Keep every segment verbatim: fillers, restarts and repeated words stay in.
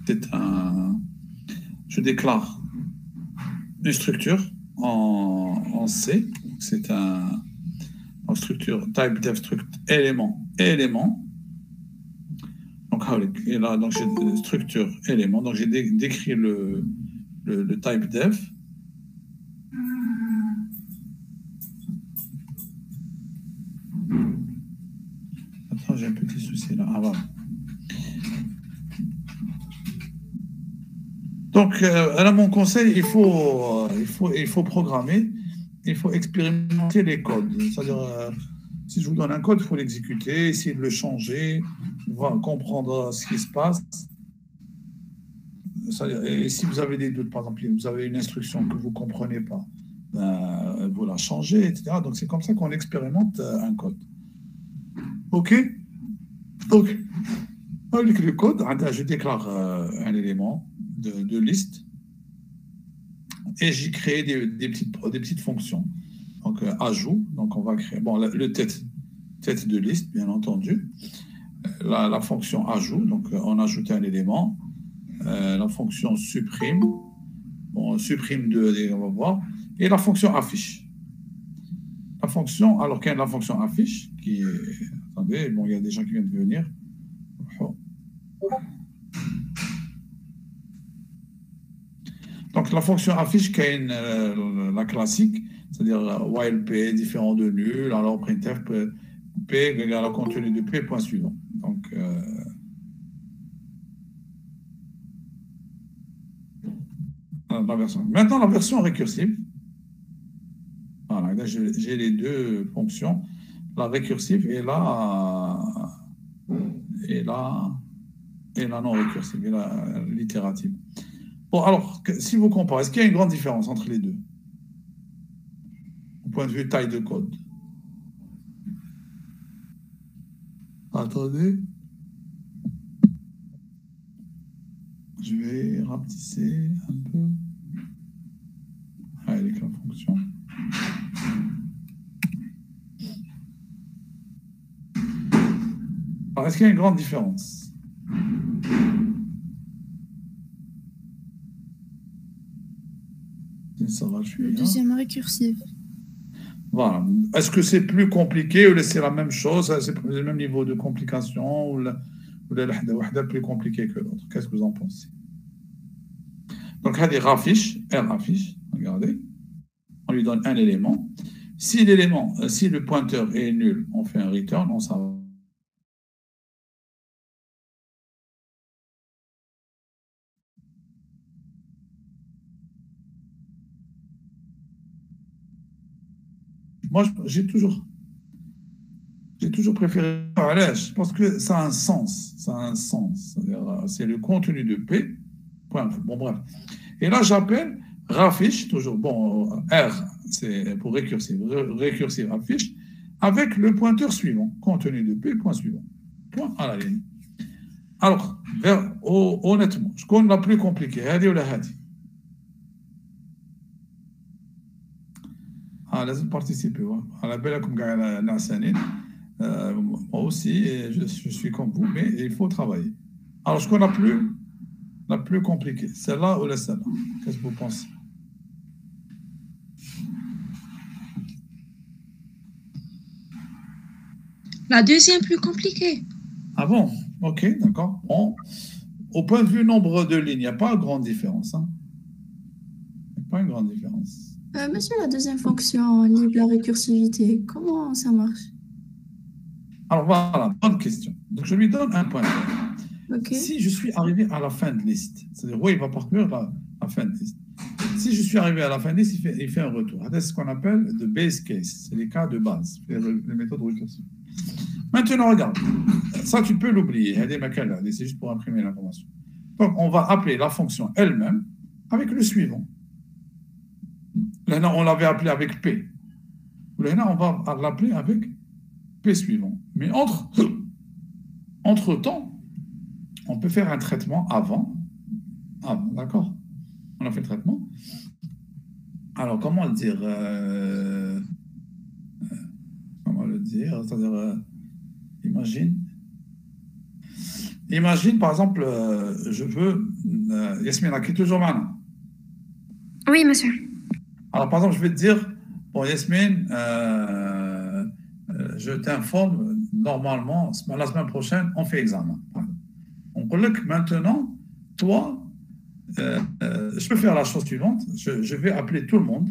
c'est un, je déclare une structure en, en C. C'est un, en structure type def struct élément élément. Donc, et là, donc j'ai structure élément. Donc j'ai dé, décrit le, le, le type def. Attends, j'ai un petit souci là. Ah, voilà. Donc, euh, là, mon conseil, il faut, euh, il, faut, il faut programmer, il faut expérimenter les codes. C'est-à-dire, euh, si je vous donne un code, il faut l'exécuter, essayer de le changer, voir, comprendre ce qui se passe. Et si vous avez des doutes, par exemple, vous avez une instruction que vous ne comprenez pas, ben, vous la changez, et cetera. Donc, c'est comme ça qu'on expérimente un code. OK? Donc, avec le code, je déclare un élément de, de liste et j'y crée des, des, petites, des petites fonctions. Donc, euh, ajout, donc on va créer, bon, le, le tête, tête de liste, bien entendu. La, la fonction ajout, donc on ajoute un élément. Euh, la fonction supprime, bon, on supprime deux, on va voir. Et la fonction affiche. La fonction, alors qu'il y a la fonction affiche, qui est, attendez, bon, il y a des gens qui viennent de venir. Donc, la fonction affiche, qui est une, euh, la classique, c'est-à-dire euh, while p différent de nul, alors printf p, p égale le contenu de p, point suivant. Donc, euh, la version. Maintenant, la version récursive. Voilà, là, j'ai les deux fonctions, la récursive et la, et la, et la non récursive, et la l'itérative. Bon, alors, si vous comparez, est-ce qu'il y a une grande différence entre les deux au point de vue taille de code? Attendez. Je vais rapetisser un peu. Avec la fonction. Alors, est-ce qu'il y a une grande différence? Ça va, le deuxième hein. récursive. Voilà. Est-ce que c'est plus compliqué ou c'est la même chose? C'est le même niveau de complication ou la, ou la plus compliquée que l'autre? Qu'est-ce que vous en pensez? Donc, il y a affiche, R affiche, regardez. On lui donne un élément. Si l'élément, si le pointeur est nul, on fait un return, on s'en va. Moi, j'ai toujours, j'ai toujours préféré Allège parce que ça a un sens. Ça a un sens. C'est le contenu de P. Point. Bon, bref. Et là, j'appelle raffiche, toujours. Bon, R, c'est pour récursive. Récursive affiche, avec le pointeur suivant. Contenu de P, point suivant. Point à la ligne. Alors, vers, oh, honnêtement, je connais la plus compliquée. Hadi ou la hadi? Ah, laissez participer. À la belle comme la Sanine. Euh, moi aussi, je, je suis comme vous, mais il faut travailler. Alors, je connais la plus, la plus compliquée. Celle-là ou la celle-là? Qu'est-ce que vous pensez? La deuxième plus compliquée. Ah bon? Ok, d'accord. Bon. Au point de vue nombre de lignes, il n'y a pas une grande différence. Hein? Il n'y a pas une grande différence. Euh, monsieur, la deuxième fonction, libre la récursivité, comment ça marche? Alors voilà, bonne question. Donc je lui donne un pointeur. Okay. Si je suis arrivé à la fin de liste, c'est-à-dire, oui, il va parcourir la, la fin de liste. Si je suis arrivé à la fin de liste, il fait, il fait un retour. C'est ce qu'on appelle de base case. C'est les cas de base, les, les méthodes récursives. Maintenant, regarde. Ça, tu peux l'oublier. C'est juste pour imprimer l'information. Donc, on va appeler la fonction elle-même avec le suivant. Là, on l'avait appelé avec P. Là, on va l'appeler avec P suivant. Mais entre, entre temps, on peut faire un traitement avant. Avant, d'accord? On a fait le traitement. Alors, comment le dire euh, Comment le dire C'est-à-dire, euh, imagine. Imagine, par exemple, euh, je veux. Euh, Yasmina, qui est toujours maintenant. Oui, monsieur. Alors, par exemple, je vais te dire, bon, Yasmine, euh, euh, je t'informe, normalement, la semaine prochaine, on fait examen. On colloque maintenant, toi, euh, euh, je peux faire la chose suivante, je, je vais appeler tout le monde,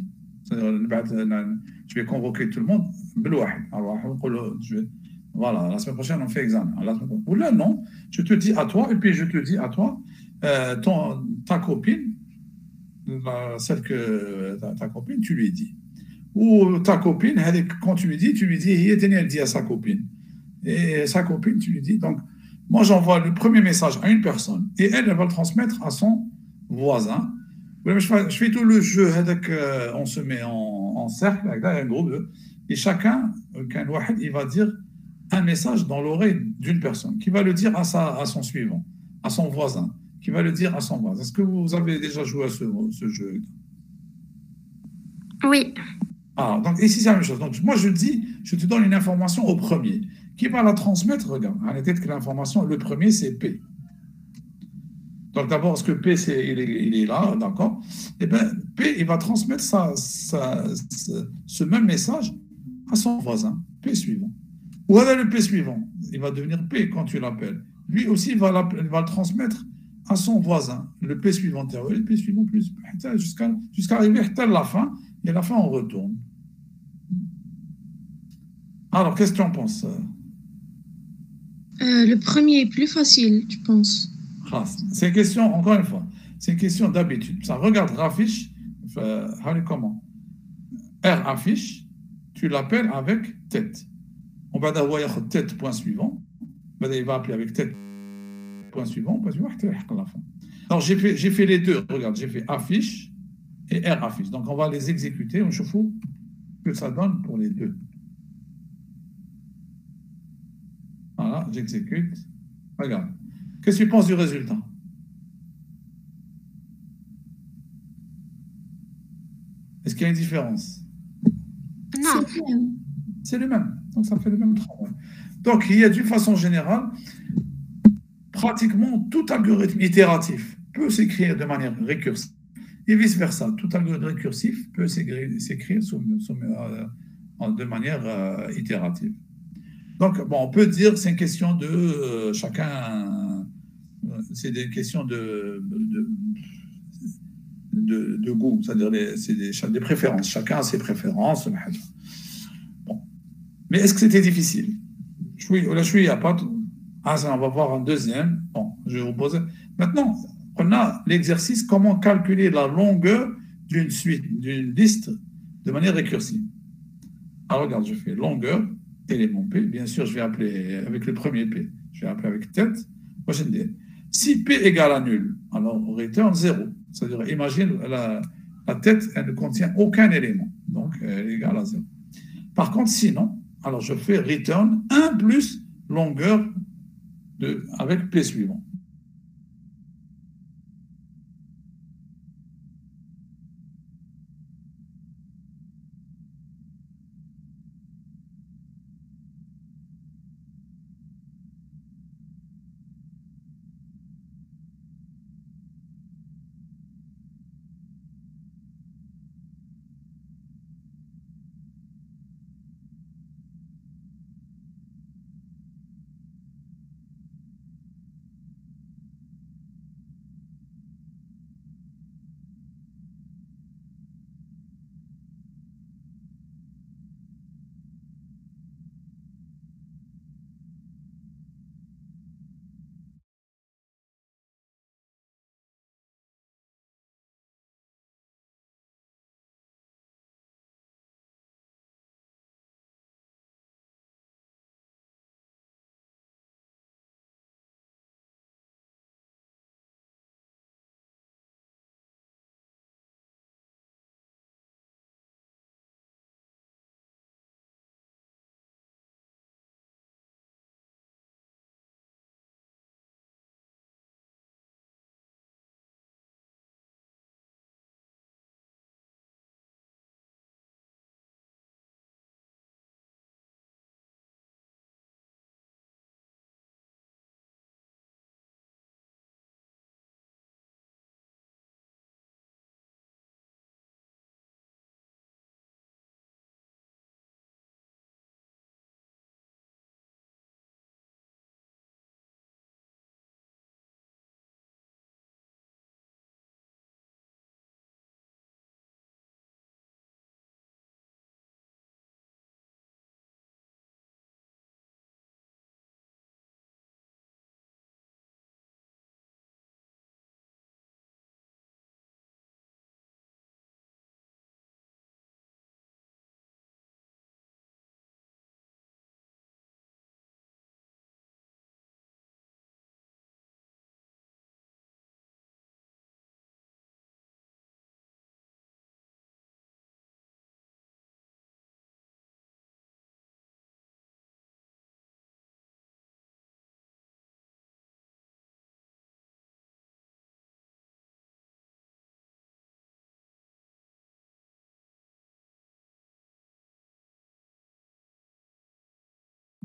je vais convoquer tout le monde, alors, je vais, voilà, la semaine prochaine, on fait examen. Ou là, non, je te dis à toi, et puis je te dis à toi, euh, ton, ta copine, la, celle que ta, ta copine, tu lui dis. Ou ta copine, elle, quand tu lui dis, tu lui dis, elle dit à sa copine. Et sa copine, tu lui dis, donc, moi j'envoie le premier message à une personne, et elle, elle va le transmettre à son voisin. Je fais, je fais tout le jeu, euh, on se met en, en cercle, avec un groupe, et chacun, il va dire un message dans l'oreille d'une personne, qui va le dire à, sa, à son suivant, à son voisin, qui va le dire à son voisin. Est-ce que vous avez déjà joué à ce, ce jeu? Oui. Ah, donc ici c'est la même chose. Donc moi je dis, je te donne une information au premier. Qui va la transmettre? Regarde, en tête que l'information, le premier c'est P. Donc d'abord, est-ce que P c'est, il, est, il est là, d'accord? Eh bien, P il va transmettre sa, sa, sa, ce même message à son voisin, P suivant. Ou alors le P suivant, il va devenir P quand tu l'appelles. Lui aussi il va, il va le transmettre à son voisin, le P suivant, le P suivant plus, jusqu'à jusqu'à arriver à la fin. Et à la fin, on retourne. Alors, qu'est-ce que tu en penses? euh, Le premier est plus facile, je pense. C'est une question, encore une fois, c'est une question d'habitude. Ça, regarde Rafish, euh, comment? R affiche, tu l'appelles avec tête. On va d'abord tête, point suivant. Il va appeler avec tête, point suivant, point suivant, à la fin. Alors, j'ai fait, j'ai fait les deux. Regarde, j'ai fait affiche et R affiche. Donc, on va les exécuter. On chauffe que ça donne pour les deux. Voilà, j'exécute. Regarde. Qu'est-ce que tu penses du résultat? Est-ce qu'il y a une différence? Non. C'est le même. Donc, ça fait le même travail. Donc, il y a d'une façon générale, pratiquement tout algorithme itératif peut s'écrire de manière récursive. Et vice-versa, tout algorithme récursif peut s'écrire de manière euh, itérative. Donc, bon, on peut dire que c'est une question de euh, chacun, euh, c'est des questions de, de, de, de goût, c'est-à-dire c'est des, des préférences. Chacun a ses préférences. Bon. Mais est-ce que c'était difficile? Je suis, là, je suis à pas. Ah, ça, on va voir un deuxième. Bon, je vais vous poser. Maintenant, on a l'exercice comment calculer la longueur d'une suite, d'une liste de manière récursive. Alors, regarde, je fais longueur, élément P. Bien sûr, je vais appeler avec le premier P. Je vais appeler avec tête. Moi, je dis, si P égale à nul, alors on return zéro. C'est-à-dire, imagine, la, la tête, elle ne contient aucun élément. Donc, elle est égale à zéro. Par contre, sinon, alors je fais return un plus longueur de, avec P suivant.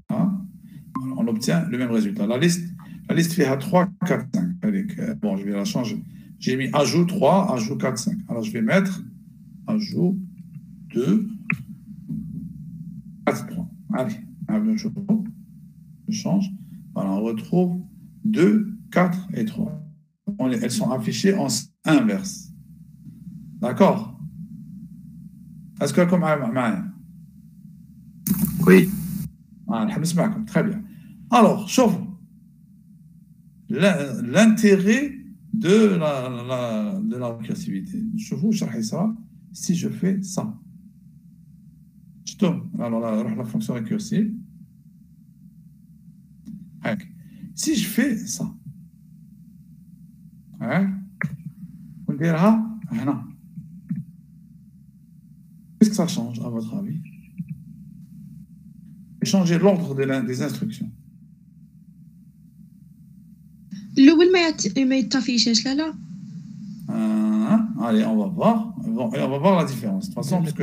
Hein? Alors, on obtient le même résultat. La liste, la liste fait à trois, quatre, cinq. Avec, euh, bon, je vais la changer. J'ai mis ajout trois, ajout quatre, cinq. Alors, je vais mettre ajout deux, quatre, trois. Allez, je change. Voilà, on retrouve deux, quatre et trois. On, elles sont affichées en inverse. D'accord? Est-ce que comme Oui. Très bien. Alors, chauffe. L'intérêt de la, la, de la récursivité. Je vous charge ça si je fais ça. Je tombe. Alors, la, la fonction récursive. Si je fais ça, hein, on dira, non. Qu'est-ce que ça change, à votre avis? Changer l'ordre des instructions. الأول ما ما يطفيش لا لا. Allez, on va voir. Bon, et on va voir la différence. De toute façon, parce que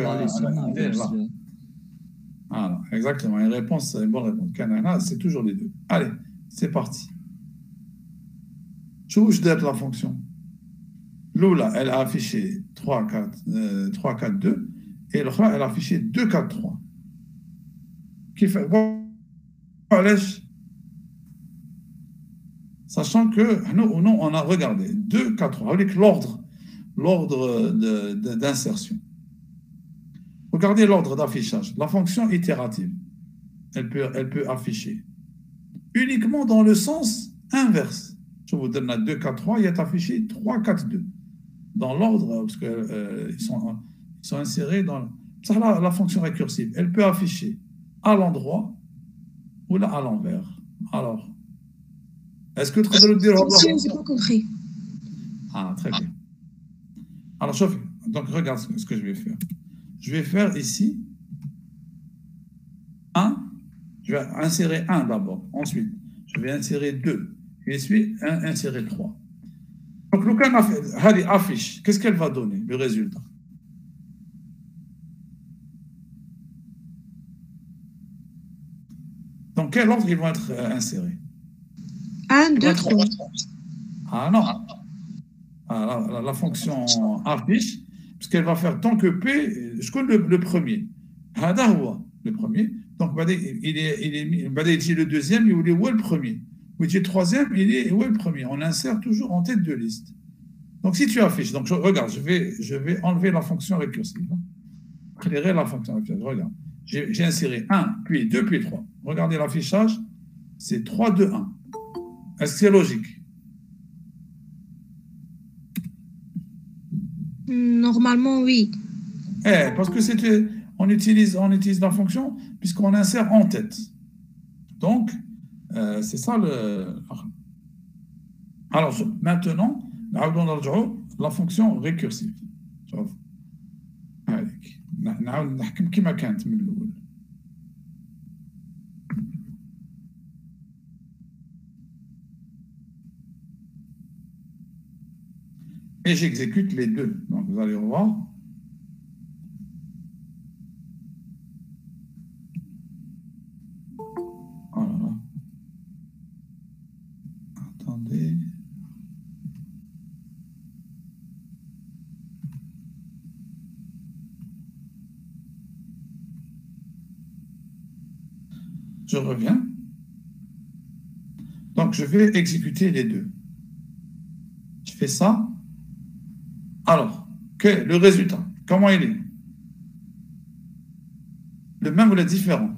voilà, exactement. Une réponse, une bonne réponse. C'est toujours les deux. Allez, c'est parti. Je vous donne la fonction. L'oula, elle a affiché trois, quatre, euh, trois, quatre, deux. Et l'autre, elle a affiché deux, quatre, trois. Qui fait. Sachant que nous, nous, on a regardé deux, quatre, trois, avec l'ordre, l'ordre d'insertion. Regardez l'ordre d'affichage. La fonction itérative, elle peut, elle peut afficher uniquement dans le sens inverse. Je vous donne la deux, quatre, trois, il est affiché trois, quatre, deux. Dans l'ordre, parce qu'ils euh, sont, ils sont insérés dans ça, la, la fonction récursive. Elle peut afficher à l'endroit ou là à l'envers. Alors, est-ce que tu peux le dire? Je n'ai pas compris. Ah, très bien. Alors, chauffe. Donc, regarde ce que je vais faire. Je vais faire ici un. Je vais insérer un d'abord. Ensuite, je vais insérer deux. Et ensuite, un, insérer trois. Donc, le cas affiche. Qu'est-ce qu'elle va donner, le résultat? Dans quel ordre ils vont être insérés? un, deux, trois. Ah non. Ah, la, la, la fonction affiche, parce qu'elle va faire tant que P, je connais le, le premier. Le premier. Donc, il est, il est, il est le deuxième, il est où le premier? Ou le troisième, il est où le premier? On insère toujours en tête de liste. Donc, si tu affiches, donc je, regarde, je vais, je vais enlever la fonction récursive. Éclairer la fonction récursive. Regarde. J'ai inséré un, puis deux, puis trois. Regardez l'affichage, c'est trois, deux, un. Est-ce que c'est logique? Normalement, oui. Eh, parce que c'est, on utilise, on utilise la fonction puisqu'on insère en tête. Donc, euh, c'est ça le. Alors, maintenant, la fonction récursive. Et j'exécute les deux. Donc, vous allez voir. Voilà. Attendez. Je reviens. Donc, je vais exécuter les deux. Je fais ça. Alors, que, le résultat, comment il est? Le même ou le différent?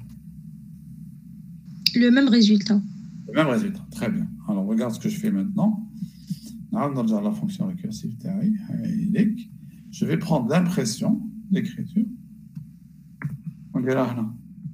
Le même résultat. Le même résultat, très bien. Alors, regarde ce que je fais maintenant. Dans la fonction récursive, je vais prendre l'impression d'écriture. On dirait là.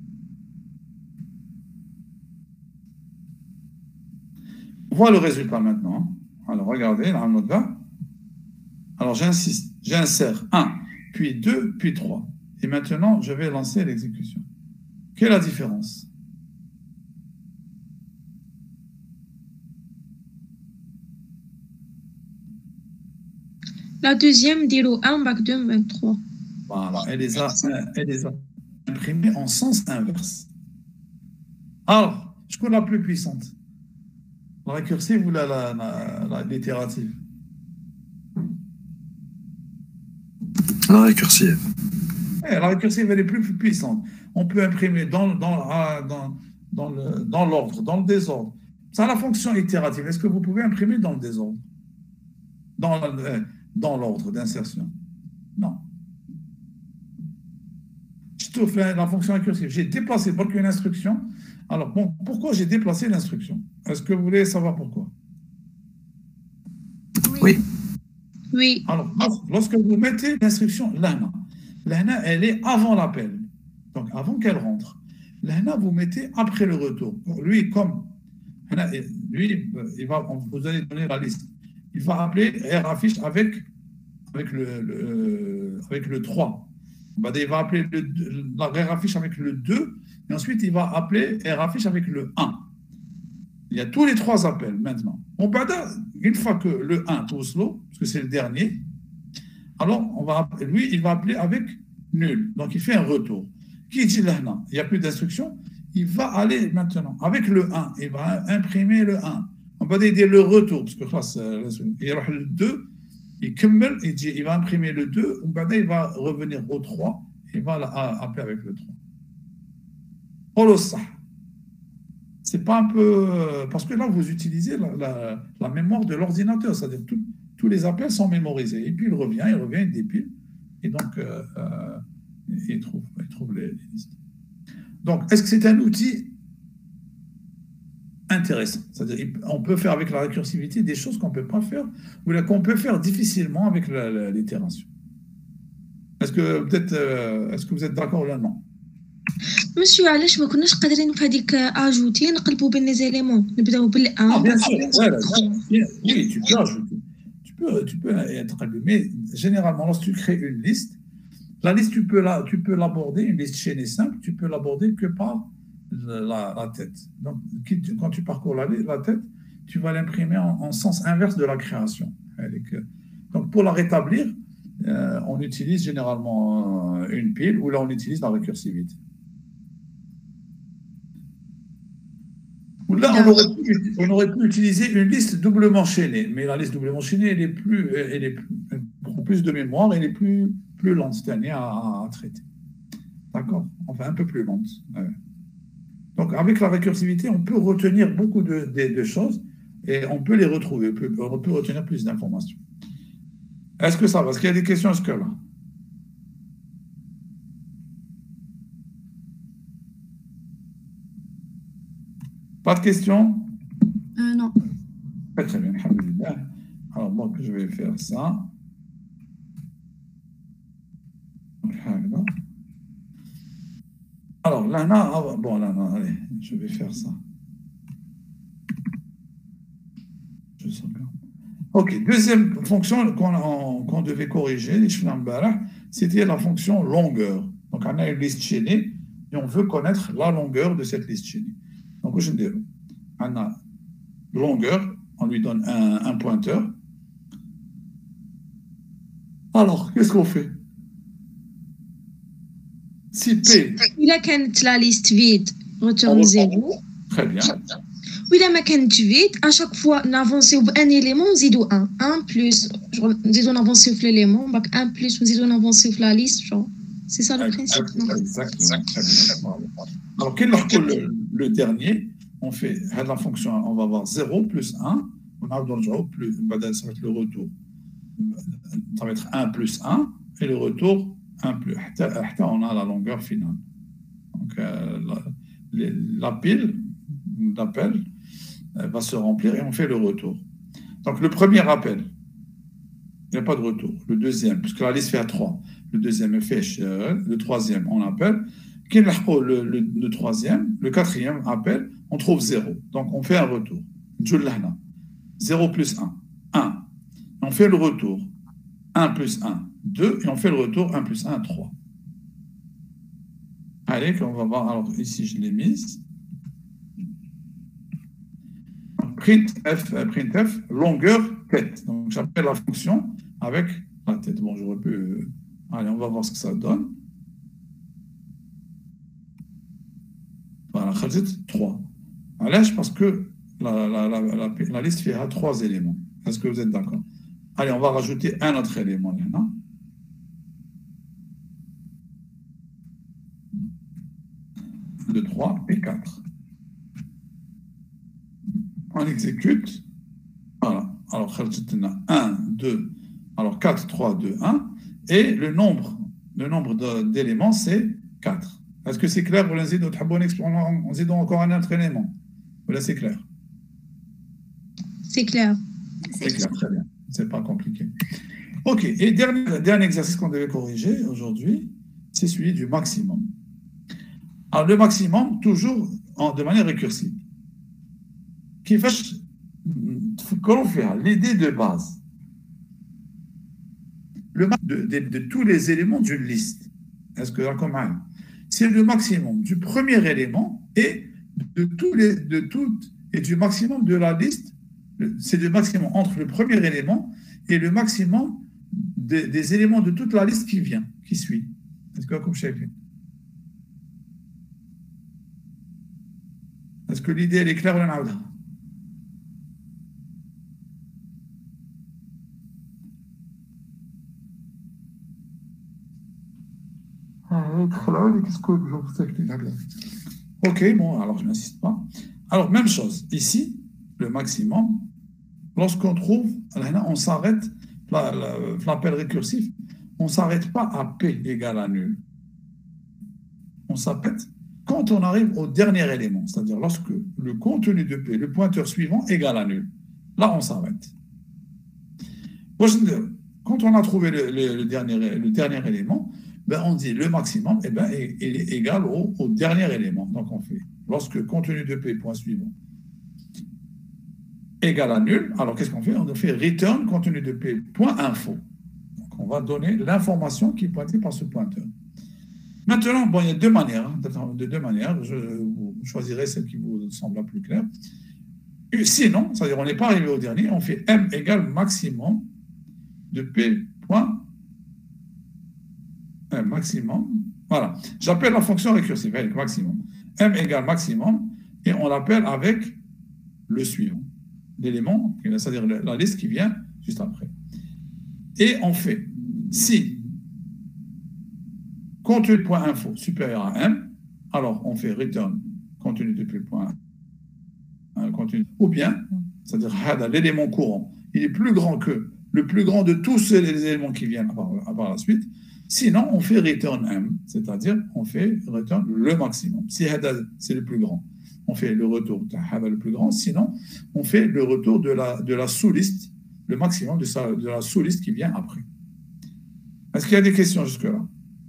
On voit le résultat maintenant. Alors, regardez, là, on va. Alors, j'insiste, j'insère un, puis deux, puis trois. Et maintenant, je vais lancer l'exécution. Quelle est la différence? La deuxième, diro un, bac deux, bac trois. Voilà, elle les a, elle les a imprimées en sens inverse. Alors, je connais la plus puissante. La récursive ou la, la, la, la l'itérative? La récursive. Eh, la récursive, elle est plus puissante. On peut imprimer dans, dans, dans, dans, le, dans l'ordre, dans le désordre. Ça a la fonction itérative. Est-ce que vous pouvez imprimer dans le désordre? Dans, euh, dans l'ordre d'insertion? Non. Je te fais la fonction récursive. J'ai déplacé pour une instruction. Alors, bon, pourquoi j'ai déplacé l'instruction? Est-ce que vous voulez savoir pourquoi? Oui. Oui. Alors, lorsque vous mettez l'instruction l'ana, l'ana, elle est avant l'appel. Donc, avant qu'elle rentre. L'ana, vous mettez après le retour. Lui, comme lui, il va, vous allez donner la liste. Il va appeler R affiche avec, avec, le, le, avec le trois. Il va appeler le, la R affiche avec le deux, et ensuite il va appeler R affiche avec le un. Il y a tous les trois appels maintenant. On va, une fois que le un tout slow, parce que c'est le dernier, alors on va, lui, il va appeler avec nul. Donc il fait un retour. Qui dit là, non, il n'y a plus d'instruction, il va aller maintenant avec le un, il va imprimer le un. On va dire le retour, parce que il y aura le deux, il, il, dit, il va imprimer le deux, il va revenir au trois, il va appeler avec le trois. Oh, ça. C'est pas un peu. Parce que là, vous utilisez la, la, la mémoire de l'ordinateur, c'est-à-dire que tous les appels sont mémorisés. Et puis il revient, il revient, il dépile. Et donc, euh, euh, il, trouve, il trouve les, les listes. Donc, est-ce que c'est un outil intéressant? C'est-à-dire qu'on peut faire avec la récursivité des choses qu'on ne peut pas faire ou qu'on peut faire difficilement avec l'itération. Est-ce que peut-être, euh, est-ce que vous êtes d'accord là? Non. Monsieur, علاش ما كناش قادرين في هذيك اجوتي نقلبوا بين لي زيليمون نبداو بال Ah, bien sûr, voilà, oui, tu peux ajouter. Tu peux, tu peux être mais généralement, lorsque tu crées une liste, la liste, tu peux, la, tu peux l'aborder, une liste chaînée simple, tu peux l'aborder que par la, la tête. Donc, quand tu parcours la, la tête, tu vas l'imprimer en, en sens inverse de la création. Donc, pour la rétablir, euh, on utilise généralement une pile ou là, on utilise la récursivité. Là, on aurait, pu, on aurait pu utiliser une liste doublement chaînée, mais la liste doublement chaînée, elle est plus, elle est plus, elle prend plus de mémoire, elle est plus, plus lente, c'est-à-dire à, à traiter. D'accord? Enfin, un peu plus lente. Ouais. Donc, avec la récursivité, on peut retenir beaucoup de, de, de choses et on peut les retrouver, on peut retenir plus d'informations. Est-ce que ça va? Est-ce qu'il y a des questions jusque-là? Pas de questions? euh, Non. Très, très bien, alhamdoulilah. Alors, moi, je vais faire ça. Alors, là, là, bon, là, là, allez, je vais faire ça. Je sauvegarde. Ok, deuxième fonction qu'on qu'on devait corriger, c'était la fonction longueur. Donc, on a une liste chaînée et on veut connaître la longueur de cette liste chaînée. Donc, je dis, on a longueur, on lui donne un, un pointeur. Alors, qu'est-ce qu'on fait? Si P. إلا كانت la liste vide, retourne zéro. Très bien. وإلا ما كانتش vide, à chaque fois نافونسيو بان élément نزيدو un. un plus, نزيدو نافونسيو في l'élément, donc un plus نزيدو نافونسيو في la liste, genre. C'est ça le principe, non? Exactement. Alors, quel est le, le dernier? On fait la fonction, on va avoir zéro plus un, on a dans le genre, plus, ça va être le retour. Ça va être un plus un, et le retour, un plus. On a la longueur finale. Donc, euh, la, la pile d'appel va se remplir et on fait le retour. Donc, le premier appel, il n'y a pas de retour. Le deuxième, puisque la liste fait à trois. Le deuxième fait le troisième, on appelle. Le, le, le troisième, le quatrième appel, on trouve zéro. Donc, on fait un retour. zéro plus un, un. On fait le retour. un plus un, deux. Et on fait le retour. un plus un, trois. Allez, on va voir. Alors, ici, je l'ai mise. Printf, printf, longueur tête. Donc, j'appelle la fonction avec la tête. Bon, j'aurais pu. Allez, on va voir ce que ça donne. Voilà, خرجت trois. علاش parce que la, la, la, la, la liste fait à trois éléments. Est-ce que vous êtes d'accord? Allez, on va rajouter un autre élément maintenant. De trois et quatre. On exécute. Voilà. Alors, un, deux. Alors, quatre, trois, deux, un. Et le nombre, le nombre d'éléments, c'est quatre. Est-ce que c'est clair? On zide encore un autre élément. Voilà, c'est clair. C'est clair. C'est clair, très bien. C'est pas compliqué. OK. Et dernier, dernier exercice qu'on devait corriger aujourd'hui, c'est celui du maximum. Alors, le maximum, toujours en, de manière récursive. Qui fait l'idée de base. Le de, de, de tous les éléments d'une liste. Est-ce que c'est le maximum du premier élément et de tous les de toutes et du maximum de la liste. C'est le maximum entre le premier élément et le maximum de, des éléments de toute la liste qui vient, qui suit. Est-ce que comme chef? Est-ce que l'idée elle est claire ou non? Qu'est-ce que je vous explique? Ok, bon, alors je n'insiste pas. Alors, même chose. Ici, le maximum, lorsqu'on trouve, on s'arrête, l'appel récursif, on ne s'arrête pas à P égale à nul. On s'arrête quand on arrive au dernier élément, c'est-à-dire lorsque le contenu de P, le pointeur suivant, égale à nul. Là, on s'arrête. Quand on a trouvé le, le, le, dernier, le dernier élément, ben on dit le maximum eh ben, est, est égal au, au dernier élément. Donc on fait, lorsque contenu de P, point suivant, égale à nul, alors qu'est-ce qu'on fait? On fait return contenu de P, point info. Donc on va donner l'information qui est pointée par ce pointeur. Maintenant, bon, il y a deux manières, hein, de deux manières, je, vous choisirez celle qui vous semble la plus claire. Et sinon, c'est-à-dire on n'est pas arrivé au dernier, on fait M égale maximum de P, point un maximum, voilà. J'appelle la fonction récursive avec maximum. M égale maximum et on l'appelle avec le suivant, l'élément, c'est-à-dire la liste qui vient juste après. Et on fait si contenu de point info supérieur à M, alors on fait return contenu de point contenu, ou bien, c'est-à-dire l'élément courant, il est plus grand que le plus grand de tous les éléments qui viennent par, par la suite. Sinon, on fait return M, c'est-à-dire on fait return le maximum. Si c'est le plus grand, on fait le retour de le plus grand. Sinon, on fait le retour de la, de la sous-liste, le maximum de, sa, de la sous-liste qui vient après. Est-ce qu'il y a des questions jusque-là?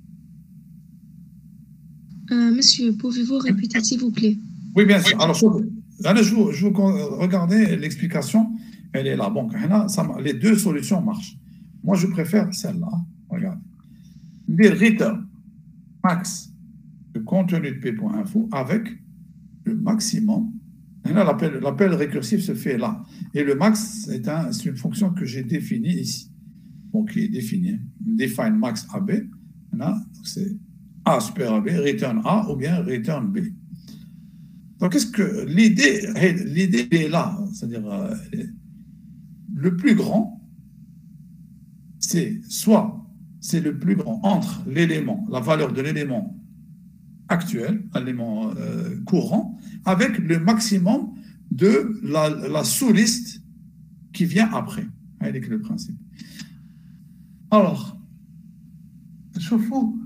euh, Monsieur, pouvez-vous répéter, s'il vous plaît? Oui, bien sûr. Alors, je vous, je vous regardez l'explication, elle est là. Bon, ça, les deux solutions marchent. Moi, je préfère celle-là. Regardez. Des return max de contenu de P.info avec le maximum. L'appel récursif se fait là. Et le max, c'est un, une fonction que j'ai définie ici. Donc, qui est définie. Define max A B. C'est A super A B, return A ou bien return B. Donc, qu'est-ce que l'idée, l'idée est là. C'est-à-dire, euh, le plus grand, c'est soit c'est le plus grand entre l'élément, la valeur de l'élément actuel, l'élément euh, courant, avec le maximum de la, la sous-liste qui vient après. C'est le principe. Alors, chauffe-vous.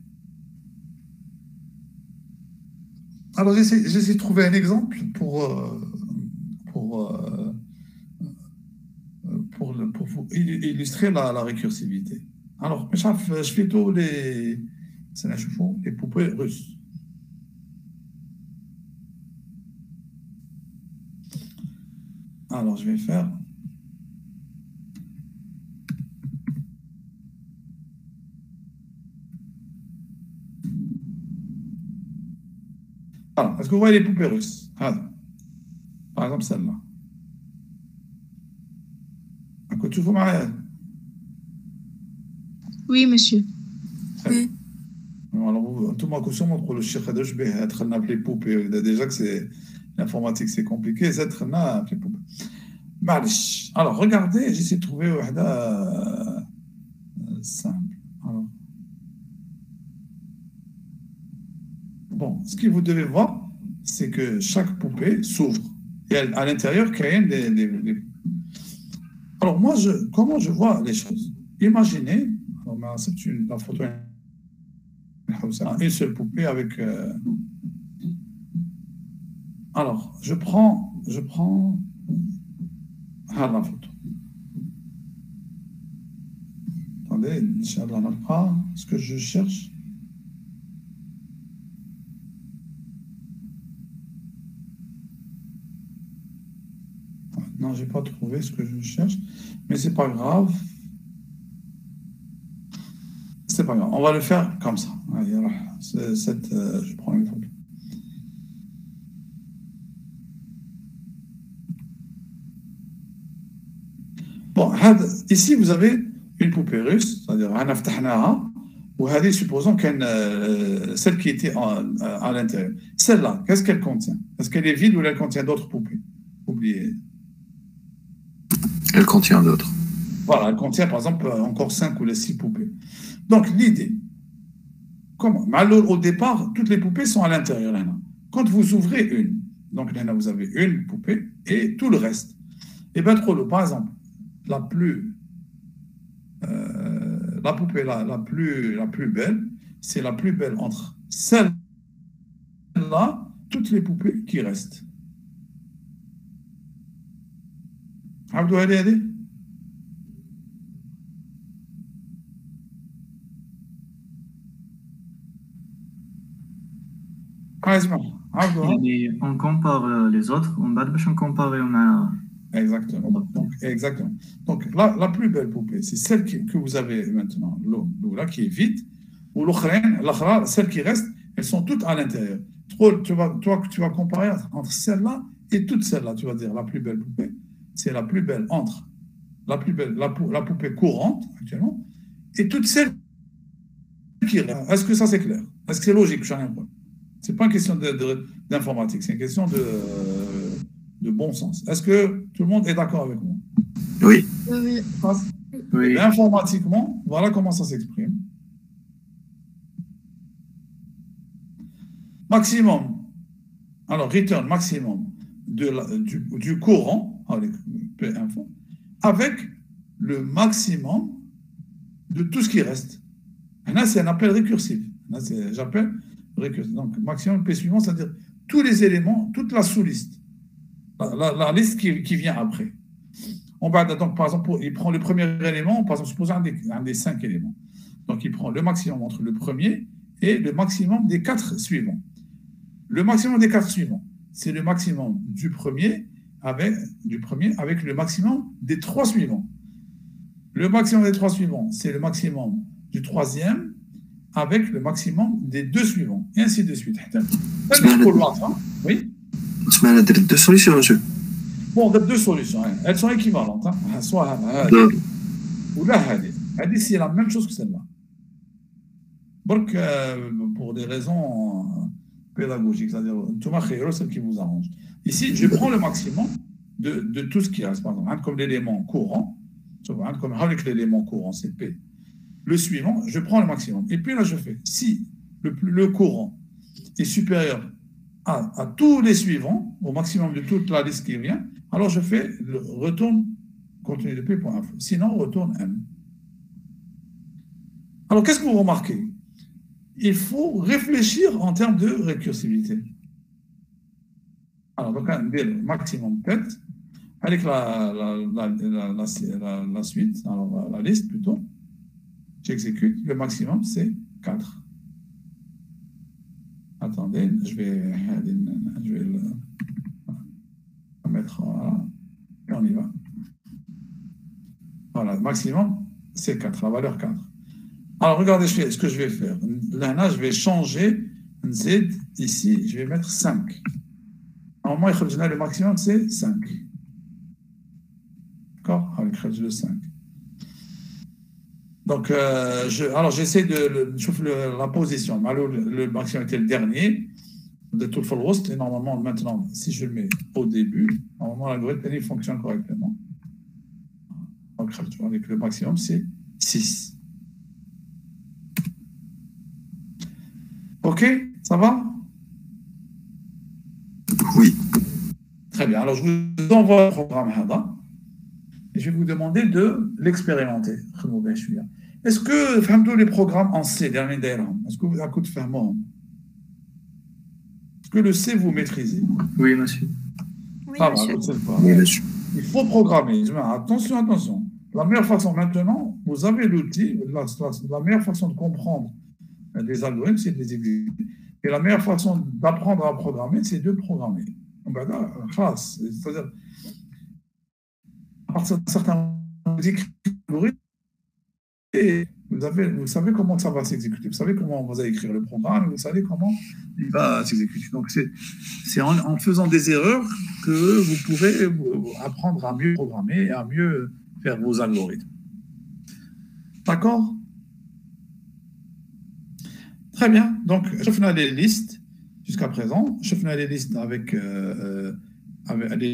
Alors, j'essaie de trouver un exemple pour, euh, pour, euh, pour, pour vous illustrer la, la récursivité. Alors, je fais tous les, les poupées russes. Alors, je vais faire. Alors, est-ce que vous voyez les poupées russes? Ah, par exemple, celle-là. À côté de vous, Marianne. Oui, monsieur. Oui. Alors, vous- tout le monde sûrement pour le chef de Jbeh, être un appelé poupée. Déjà que c'est l'informatique, c'est compliqué, c'est être un appelé poupée. معلش. Alors, regardez, j'essaie de trouver واحدة simple. Alors, bon, ce que vous devez voir, c'est que chaque poupée s'ouvre. Et elle- à l'intérieur, il y a des, des, des- Alors, moi, je, comment je vois les choses? Imaginez, alors, ben, c'est une, la photo, une seule poupée avec. euh, Alors, je prends, je prends ah, la photo. Attendez, Inch'Allah, on apprend ce que je cherche. Non, j'ai pas trouvé ce que je cherche, mais c'est pas grave. C'est pas grave. On va le faire comme ça. Allez, alors, c'est- cette, euh, je prends une photo. Bon, هذا- ici vous avez une poupée russe, c'est-à-dire أنا فتحناها وهذه supposons qu'elle, euh, celle qui était en- à l'intérieur. Celle-là, qu'est-ce qu'elle contient? Est-ce qu'elle est vide ou elle contient d'autres poupées? Oubliez. Elle contient d'autres. Voilà, elle contient par exemple encore cinq ou les six poupées. Donc l'idée, comment? Mais alors, au départ, toutes les poupées sont à l'intérieur. Là. Quand vous ouvrez une, donc là, vous avez une poupée et tout le reste. Et bien trop, par exemple, la plus, euh, la poupée la, la plus, la plus belle, c'est la plus belle entre celle-là, toutes les poupées qui restent. Abdou, allez, allez. Quasiment. Abdou, hein? يعني on compare euh, les autres ومن بعد باش نكومباريو مع Exactement. Donc, exactement. Donc, la, la plus belle poupée, c'est celle qui- que vous avez maintenant, l'eau, l'eau là, qui est vide, ou l'aukhrain, l'aukhra, celles qui restent, elles sont toutes à l'intérieur. Trop, tu vas, toi, tu vas comparer entre celle-là et toute celle-là, tu vas dire la plus belle poupée, c'est la plus belle entre la plus belle, la, pou- la poupée courante, actuellement, et toutes celles qui restent. Est-ce que ça, c'est clair? Est-ce que c'est logique? Ce n'est pas une question de- de- d'informatique, c'est une question de, de bon sens. Est-ce que tout le monde est d'accord avec moi? Oui. Oui, oui. oui. Et informatiquement, voilà comment ça s'exprime. Maximum, alors return maximum de la- du, du courant, avec P info, avec le maximum de tout ce qui reste. Et là, c'est un appel récursif. Là, c'est- j'appelle récursif. Donc, maximum P suivant, c'est-à-dire tous les éléments, toute la sous-liste. La, la- la liste qui, qui vient après. On va, donc, par exemple, pour- il prend le premier élément, par exemple, supposons un des, un des cinq éléments. Donc, il prend le maximum entre le premier et le maximum des quatre suivants. Le maximum des quatre suivants, c'est le maximum du premier avec, du premier avec le maximum des trois suivants. Le maximum des trois suivants, c'est le maximum du troisième avec le maximum des deux suivants, et ainsi de suite. Oui. سمعنا درت دو سوليسيون جو. Bon, on a deux solutions. hein. Elles sont équivalentes. hein. Soit هذه دابا. ou là هذه. هذه, c'est la même chose que celle-là. Donc, euh, pour des raisons euh, pédagogiques, c'est-à-dire, tout ma celle qui vous arrange. Ici, je prends le maximum de, de tout ce qui reste. Par exemple, un comme l'élément courant, un comme avec l'élément courant, c'est P. Le suivant, je prends le maximum. Et puis là, je fais, si le, le courant est supérieur à, à tous les suivants, au maximum de toute la liste qui vient, alors je fais le retourne contenu de P.info. Sinon, retourne M. Alors, qu'est-ce que vous remarquez? Il faut réfléchir en termes de récursivité. Alors, donc, un maximum tête, avec la, la, la, la, la, la, la suite, alors la, la liste plutôt, j'exécute, le maximum c'est quatre. Attendez, je vais, je vais le mettre là, et on y va. Voilà, le maximum c'est quatre, la valeur quatre. Alors regardez ce que je vais faire. Là, je vais changer Z ici, je vais mettre cinq. Normalement, le maximum c'est cinq. D'accord? Avec le cinq. Donc, euh, je, alors j'essaie de, le- je trouve le- la position. Alors, le, le maximum était le dernier de tout le Folrost. Et normalement, maintenant, si je le mets au début, normalement, l'algorithme il fonctionne correctement. Donc, tu vois, avec le maximum, c'est six. OK, ça va? Oui. Très bien. Alors, je vous envoie le programme Hada et je vais vous demander de l'expérimenter. Est-ce que vous les programmes en C, est-ce que vous avez un coup de ferment? Est-ce que le C, vous maîtrisez? Oui, monsieur. Oui, Ça va, monsieur. écoute, c'est pas- Oui, monsieur. Il faut programmer. Attention, attention. La meilleure façon maintenant, vous avez l'outil, la, la- la meilleure façon de comprendre les algorithmes, c'est de les exécuter. Et la meilleure façon d'apprendre à programmer, c'est de programmer. Donc, ben là, khas, c'est-à-dire, à partir d'un certain moment, vous écrivez l'algorithme et vous, avez, vous savez comment ça va s'exécuter. Vous savez comment vous allez écrire le programme, vous savez comment il va s'exécuter. Donc, c'est c'est en, en faisant des erreurs que vous pourrez vous- apprendre à mieux programmer et à mieux faire vos algorithmes. D'accord? Très bien. Donc, je fais les listes jusqu'à présent. Je fais les listes avec, euh, euh, avec les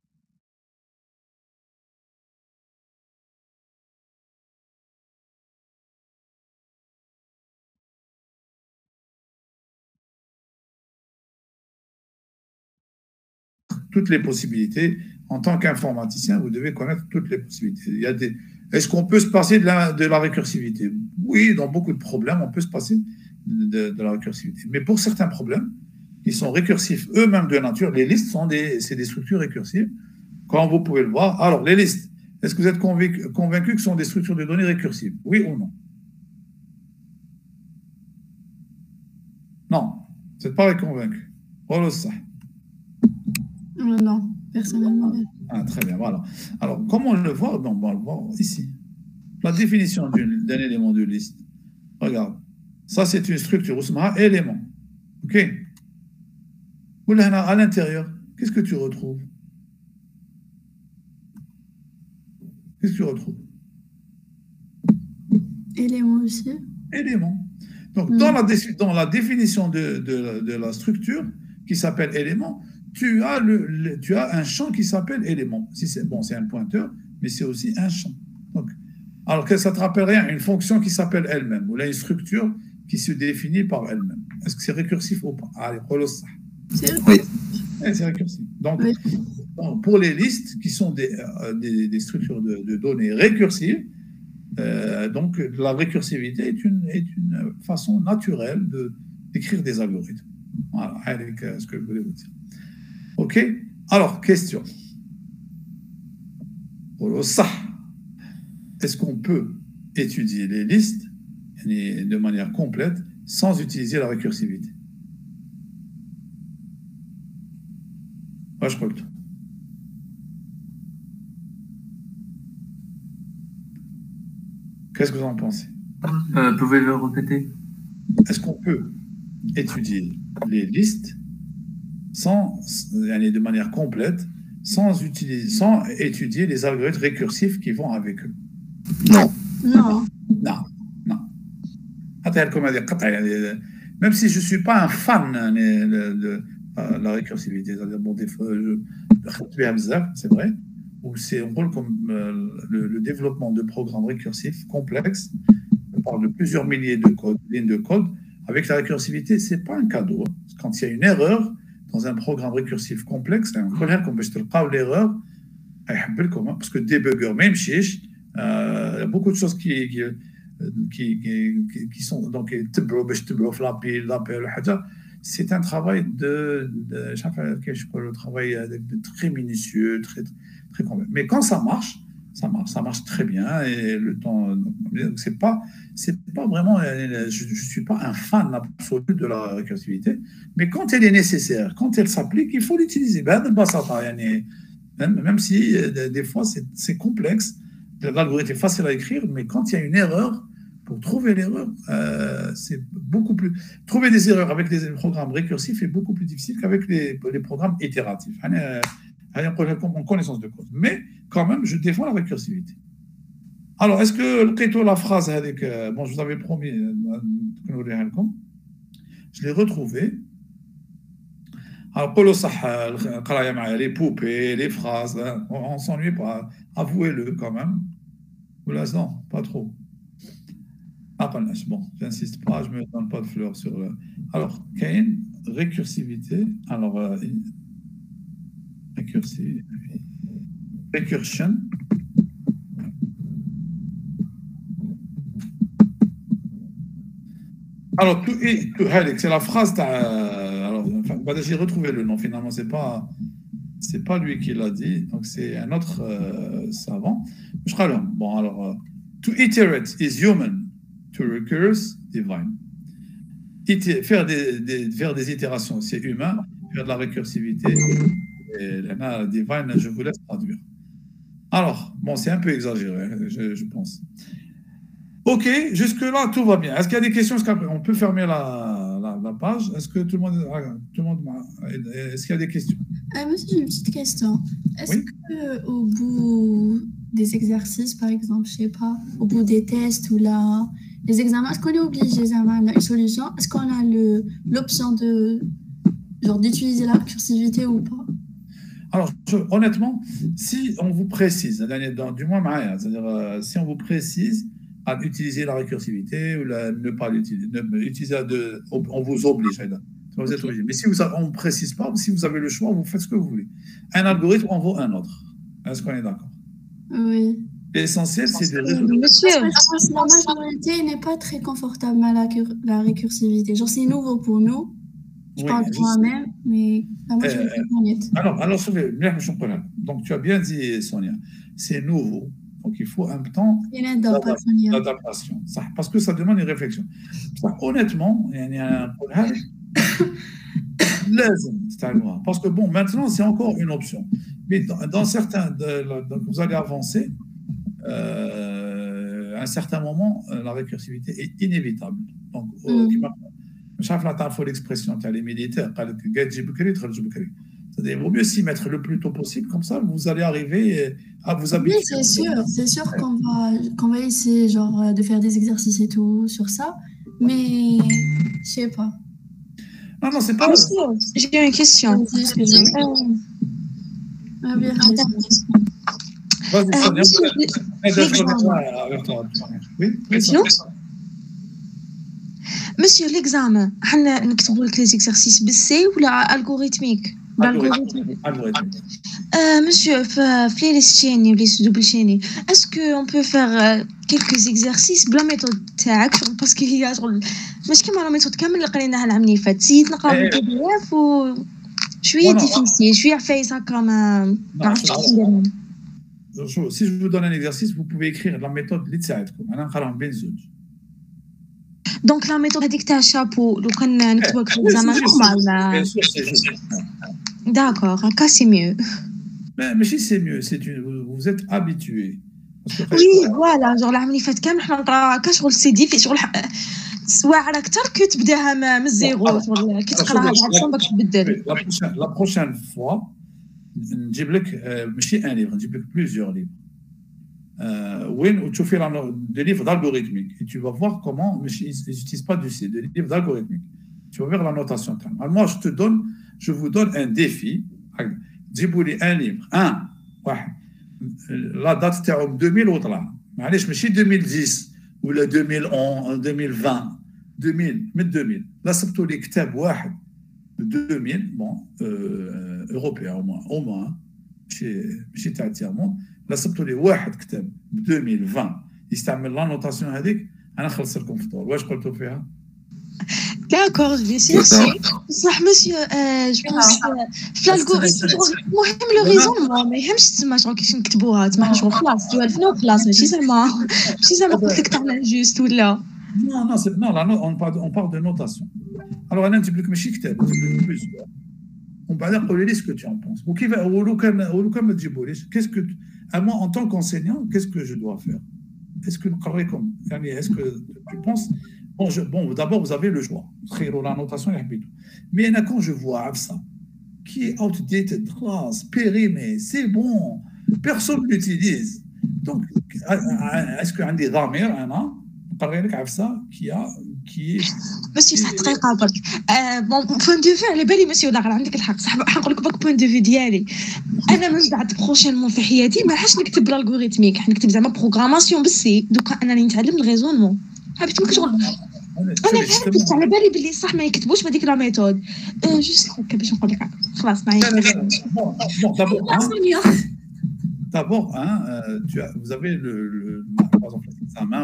toutes les possibilités. En tant qu'informaticien, vous devez connaître toutes les possibilités. Il y a des... Est-ce qu'on peut se passer de la, de la récursivité? Oui, dans beaucoup de problèmes, on peut se passer de, de la récursivité. Mais pour certains problèmes, qui sont récursifs eux-mêmes de nature, les listes sont des, c'est des structures récursives, comme vous pouvez le voir. Alors, les listes, est-ce que vous êtes convaincu, convaincu que ce sont des structures de données récursives? Oui ou non? Non, vous n'êtes pas convaincu. Voilà ça. Euh, non, personnellement. Ah, très bien, voilà. Alors, comment on le voit? Ben, on va le voir ici. La définition d'une- d'un élément de liste. Regarde. Ça, c'est une structure. Ousma, élément. OK? Ou là, à l'intérieur, qu'est-ce que tu retrouves? Qu'est-ce que tu retrouves? Élément aussi. Élément. Donc, Mm. dans la, dé- dans la définition de, de- de la structure qui s'appelle élément, tu as, le, le- tu as un champ qui s'appelle élément. Si c'est bon, c'est un pointeur, mais c'est aussi un champ. Donc, alors que ça ne te rappelle rien, une fonction qui s'appelle elle-même, ou là une structure qui se définit par elle-même. Est-ce que c'est récursif ou pas? Allez, relance ça. C'est Oui. Ouais, c'est récursif. Donc, Oui. donc, pour les listes qui sont des, euh, des, des structures de, de données récursives, euh, donc la récursivité est une, est une façon naturelle de, d'écrire des algorithmes. Voilà, avec euh, ce que je voulais vous dire. OK? Alors, question. Pour ça, est-ce qu'on peut étudier les listes de manière complète sans utiliser la récursivité? Moi, je crois que Qu'est-ce que vous en pensez? Euh, Pouvez-vous répéter? Est-ce qu'on peut étudier les listes sans, de manière complète, sans, utiliser, sans étudier les algorithmes récursifs qui vont avec eux? Non. Non. Non, non. Même si je ne suis pas un fan de, de, de la récursivité, c'est-à-dire, bon, des fois, je, c'est vrai, où c'est un rôle comme euh, le, le développement de programmes récursifs complexes. On parle de plusieurs milliers de codes, lignes de code. Avec la récursivité, ce n'est pas un cadeau. Quand il y a une erreur dans un programme récursif complexe, un collègue comme je te parle l'erreur, parce que débugger, même chiche, euh, il y a beaucoup de choses qui, qui, qui, qui, qui sont donc c'est un travail de, de je travail de très minutieux, très très complexe. Mais quand ça marche, ça marche, ça marche très bien et le temps, c'est pas, c'est pas vraiment, je, je suis pas un fan absolu de la récursivité, mais quand elle est nécessaire, quand elle s'applique, il faut l'utiliser. Même si des fois c'est complexe, l'algorithme est facile à écrire, mais quand il y a une erreur, pour trouver l'erreur, euh, c'est beaucoup plus. Trouver des erreurs avec des programmes récursifs est beaucoup plus difficile qu'avec les, les programmes itératifs. En connaissance de cause. Mais quand même, je défends la récursivité. Alors, est-ce que لقيتوا la phrase avec euh, bon, je vous avais promis euh, que nous ليها لكم. Je l'ai retrouvée. Alors, قولوا صح القرايه معايا les poupées, les phrases, hein, on, on s'ennuie pas, avouez-le quand même. Ou là, non, pas trop. Ah, pas lâche. Bon, j'insiste pas, je me donne pas de fleurs sur le. Alors, Kain, récursivité. Alors, euh, récursivité. Recursion. Alors, tout est, tout, c'est la phrase. Alors, enfin, bah, j'ai retrouvé le nom. Finalement, c'est pas, c'est pas lui qui l'a dit. Donc, c'est un autre euh, savant. Je crois là. Bon, alors, euh, to iterate is human. To recurse, divine. Ité, faire des, des, faire des itérations, c'est humain. Faire de la récursivité, et la divine, je vous laisse traduire. Alors, bon, c'est un peu exagéré, je, je pense. Ok, jusque-là, tout va bien. Est-ce qu'il y a des questions? Est-ce qu'on peut fermer la, la, la page? Est-ce que tout le monde, tout le monde, est-ce qu'il y a des questions? Ah, moi, j'ai une petite question. Est-ce Oui. qu'au bout des exercices, par exemple, je sais pas, au bout des tests ou là, les examens, est-ce qu'on est obligé d'avoir une solution? Est-ce qu'on a le, l'option de, genre, d'utiliser la récursivité ou pas? Alors, je, honnêtement, si on vous précise, du moins, c'est-à-dire euh, si on vous précise à utiliser la récursivité ou la, ne pas l'utiliser, ne, utiliser de, on vous oblige. Vous êtes obligé. Mais si vous, on ne précise pas, si vous avez le choix, vous faites ce que vous voulez. Un algorithme en vaut un autre. Est-ce qu'on est d'accord? Oui. L'essentiel, c'est de résoudre. Monsieur, La majorité n'est pas très confortable à la, la récursivité. Genre, c'est nouveau pour nous. Je Oui, parle de moi-même, mais la majorité euh, est. Alors, alors, donc tu as bien dit, Sonia, c'est nouveau. Donc, il faut un temps d'adaptation. Parce que ça demande une réflexion. Ça, honnêtement, il y a un problème. Parce que, bon, maintenant, c'est encore une option. Mais dans, dans certains. De, donc, vous allez avancer. Euh, à un certain moment, la récursivité est inévitable. Donc, mm. Je faut l'expression, les militaires, c'est-à-dire, il vaut mieux s'y mettre le plus tôt possible, comme ça, vous allez arriver à vous habituer. Oui, c'est sûr, c'est sûr qu'on va, qu'on va essayer genre, de faire des exercices et tout sur ça, mais je sais pas. Non, non, c'est pas. Monsieur, j'ai une question. Ah, bien. Vas-y, oui, Monsieur Monsieur, l'examen, حنا نكتبوا لك les exercices بالسي ولا algorithmique؟ Algorithmique. Monsieur, في les listes شيني ولا les double شيني, est-ce que on peut faire quelques exercices بلا méthode تاعك parce que هي شغل ماشي كيما لا méthode كامل اللي قريناها العام اللي فات, سيت نقرا البي دي اف و شويه ديفيسيل شويه عفايس هكا ما ما عرفتش كيفاش نديرهم. Si je vous donne un exercice, vous pouvez écrire la méthode اللي تساعدكم. أنا نقراهم بين زوج. دونك لا ميثود هذيك تاع الشابو لو كان نكتبوها في الزمان نورمال. داكور هكا سي ميو. ماشي سي ميو, سي vous êtes habitué. وي فوالا جور العام اللي فات كامل حنا نقرا هكا شغل سي ديفي شغل سواعر اكثر كي تبداها من الزيرو شغل كي تقراها عاد باك تبدل. لا بروشين فوا نجيب لك ماشي ان ليفر, نجيب لك بليزيور ليفر. When tu fais des livres d'algorithmique et tu vas voir comment, mais ils n'utilisent pas du C, des livres d'algorithmique. Tu vas voir la notation. Alors moi, je te donne, je vous donne un défi. Dis-moi un livre, un, la date c'est deux mille ou là. معليش ماشي deux mille dix ou le deux mille onze, deux mille vingt, deux mille, mais deux mille. Là, c'est plutôt les كتاب واحد deux mille, bon, euh, européen au moins, au moins, ماشي ماشي تاع تيرمون. لا صبتوا لي واحد كتاب ب ألفين وعشرين يستعمل لا نوتاسيون هذيك, انا نخلص لكم فطور. واش قلتوا فيها؟ داكور جو سيرشي صح مسيو. جو بونس في الالغوريثم المهم لو ريزون ما يهمش تما شغل كيفاش نكتبوها تما شغل خلاص توالفنا وخلاص ماشي زعما ماشي زعما قلت لك تعمل جوست ولا نو نو سي نو لا اون بار دو نوتاسيون. الوغ انا نجيب لك ماشي كتاب, نجيب لك بليزيور ومن بعد قولي لي سكو تي ان بونس. وكيف ولو كان ولو كان ما تجيبوليش كيسكو à moi en tant qu'enseignant, qu'est-ce que je dois faire? Est-ce que est-ce que tu penses bon, je, bon d'abord vous avez le choix, la notation mais quand je vois ça qui est outdated, classe, périmé, c'est bon, personne ne l'utilise. Donc, est-ce que عندي ضمير انا نقري لك عفسه كي كي ماشي صح دقيقه برك بون بوين دو في على بالي ماشي ولا غير عندك الحق صح حنقول لك باك بوين دو في ديالي انا من بعد بروشينمون في حياتي ما راحش نكتب بالالغوريثميك حنكتب زعما بروغراماسيون بالسي دوكا انني نتعلم الريزونمون حبيت لك شغل انا فهمت على بالي بلي صح ما يكتبوش بهذيك لا ميثود جوست هكا باش نقول لك خلاص معايا D'abord, hein, euh, tu as, vous avez le, le par exemple l'examen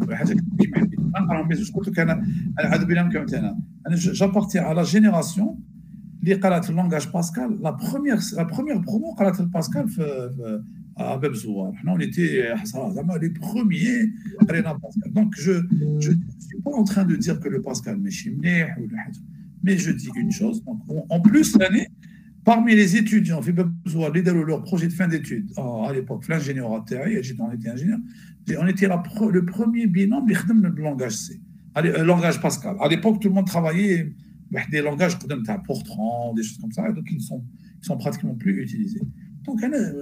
j'appartiens à la génération اللي قرات اللونغاج باسكال la première la première promo قرات الباسكال في à باب زوار حنا on était حصرا زعما les premiers قرينا باسكال donc je je suis pas en train de dire que le Pascal ماشي مليح ولا حاجه mais je dis une chose donc en plus l'année parmi les étudiants, les leur projet de fin d'études, à l'époque, l'ingénieur à terre, on était ingénieur, on était la, le premier binôme qui a le langage C, le langage Pascal. À l'époque, tout le monde travaillait des langages comme Fortran, des choses comme ça, donc ils ne sont, ils sont pratiquement plus utilisés. Donc,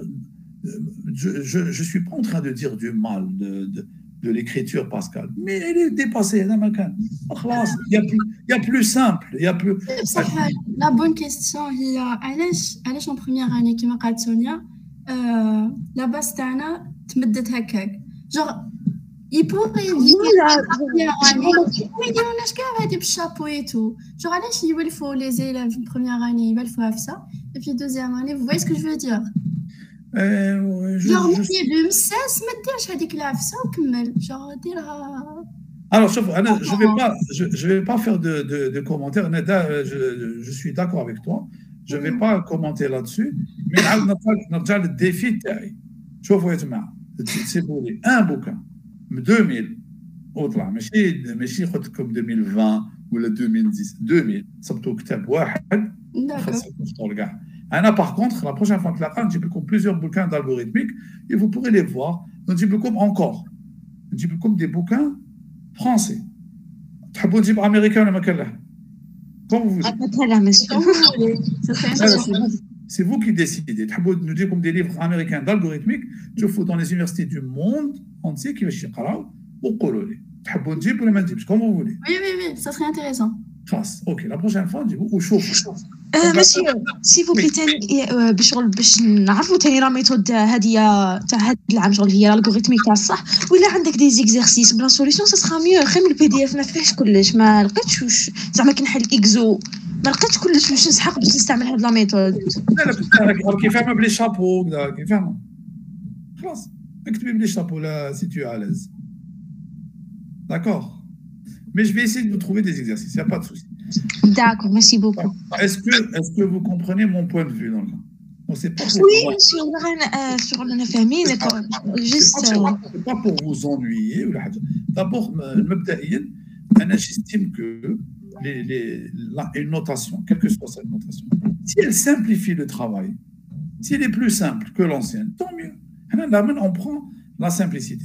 je ne suis pas en train de dire du mal de, de, de l'écriture Pascal, mais elle est dépassée. Il y a plus, il y a plus simple, il y a plus. La bonne question, il y a علاش en première année كما قالت سونيا la base تاعنا تمدت هكاك genre il pourrait ما يديروناش كاع هادي بالشابو اي تو genre علاش يولفوا les élèves en première année يولفوا في ça et puis deuxième année vous voyez ce que je veux dire genre ملي بمساس ما ديرش هذيك العفسه وكمل genre ديرها. Alors, je ne vais pas, je, je vais pas faire de, de, de commentaires. Je, je suis d'accord avec toi. Je ne vais pas commenter là-dessus. Mais on a le défi. Je vois c'est pour un bouquin, deux mille. Autre là, mais c'est comme deux mille vingt ou le deux mille dix. deux mille. Ça peut être un. Par contre, la prochaine fois que la fin, j'ai comme plusieurs bouquins d'algorithmique et vous pourrez les voir. Donc, j'ai comme encore. J'ai comme des bouquins français. تحبوا نجيب امريكان ولا ما كان له comme vous c'est vous qui décidez تحبوا نجيبكم des livres américains d'algorithmique تشوفوا dans les universités du monde entier كيفاش يقراو وقولوا لي تحبوا نجيب ولا ما نجيبش comme vous voulez. Oui oui oui ça serait intéressant. خلاص اوكي la prochaine fois نجيبوا وشوفوا ماشي سي فو بلي ثاني بشغل باش نعرفوا ثاني لا ميثود هذه تاع هذا العام شغل هي الالغوريثميك تاع الصح ولا عندك دي زيكزارسيس بلا سوليسيون سا سخا ميو خير من البي دي اف ما فيهش كلش ما لقيتش واش زعما كي نحل اكزو ما لقيتش كلش واش نسحق باش نستعمل هاد لا ميثود. لا لا كيف فاهمه بلي شابو كيف فاهمه خلاص اكتبي بلي شابو لا سي تو اليز d'accord mais je vais essayer de vous trouver des exercices, il n'y a pas de souci. D'accord, merci beaucoup. Est-ce que, est-ce que vous comprenez mon point de vue dans le cas? On sait pas oui, sur le sur le famille, juste. C'est pas pour vous ennuyer. D'abord, j'estime que les, les, la, une notation, quelle que soit cette notation, si elle simplifie le travail, si elle est plus simple que l'ancienne, tant mieux. On prend la simplicité.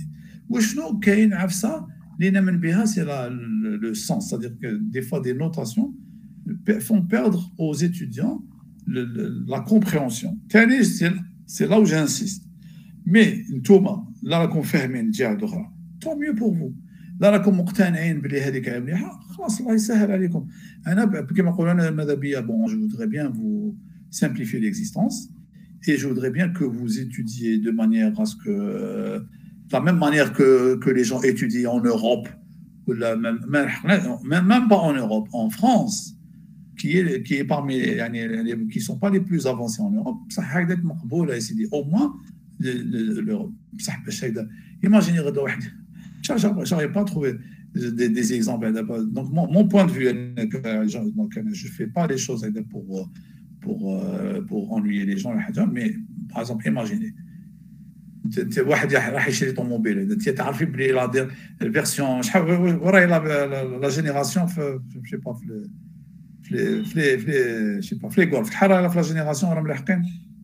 C'est le, le sens, c'est-à-dire que des fois des notations font perdre aux étudiants le, le, la compréhension. C'est là où j'insiste. Mais Thomas, là qu'on fait tant mieux pour vous. Là comme مقتنعين بلي هذيك مليحه خلاص الله يسهل عليكم. انا كما قلنا ماذا بيا bon je voudrais bien vous simplifier l'existence et je voudrais bien que vous étudiez de manière à ce que de la même manière que, que les gens étudient en Europe, ou la même, même, même pas en Europe, en France, qui est, qui est parmi les qui ne sont pas les plus avancés en Europe, ça a été au moins l'Europe. Imaginez, je n'arrive pas à trouver des, des exemples. Donc, mon, mon point de vue, donc, je ne fais pas les choses pour, pour, pour ennuyer les gens, mais par exemple, imaginez. انت واحد راح يشري طوموبيل انت تعرفي بلي لا الفيرسيون شحال وراي لا جينيراسيون في شي با في في في في شي با في لي غولف شحال راه في لا جينيراسيون راهم لاحقين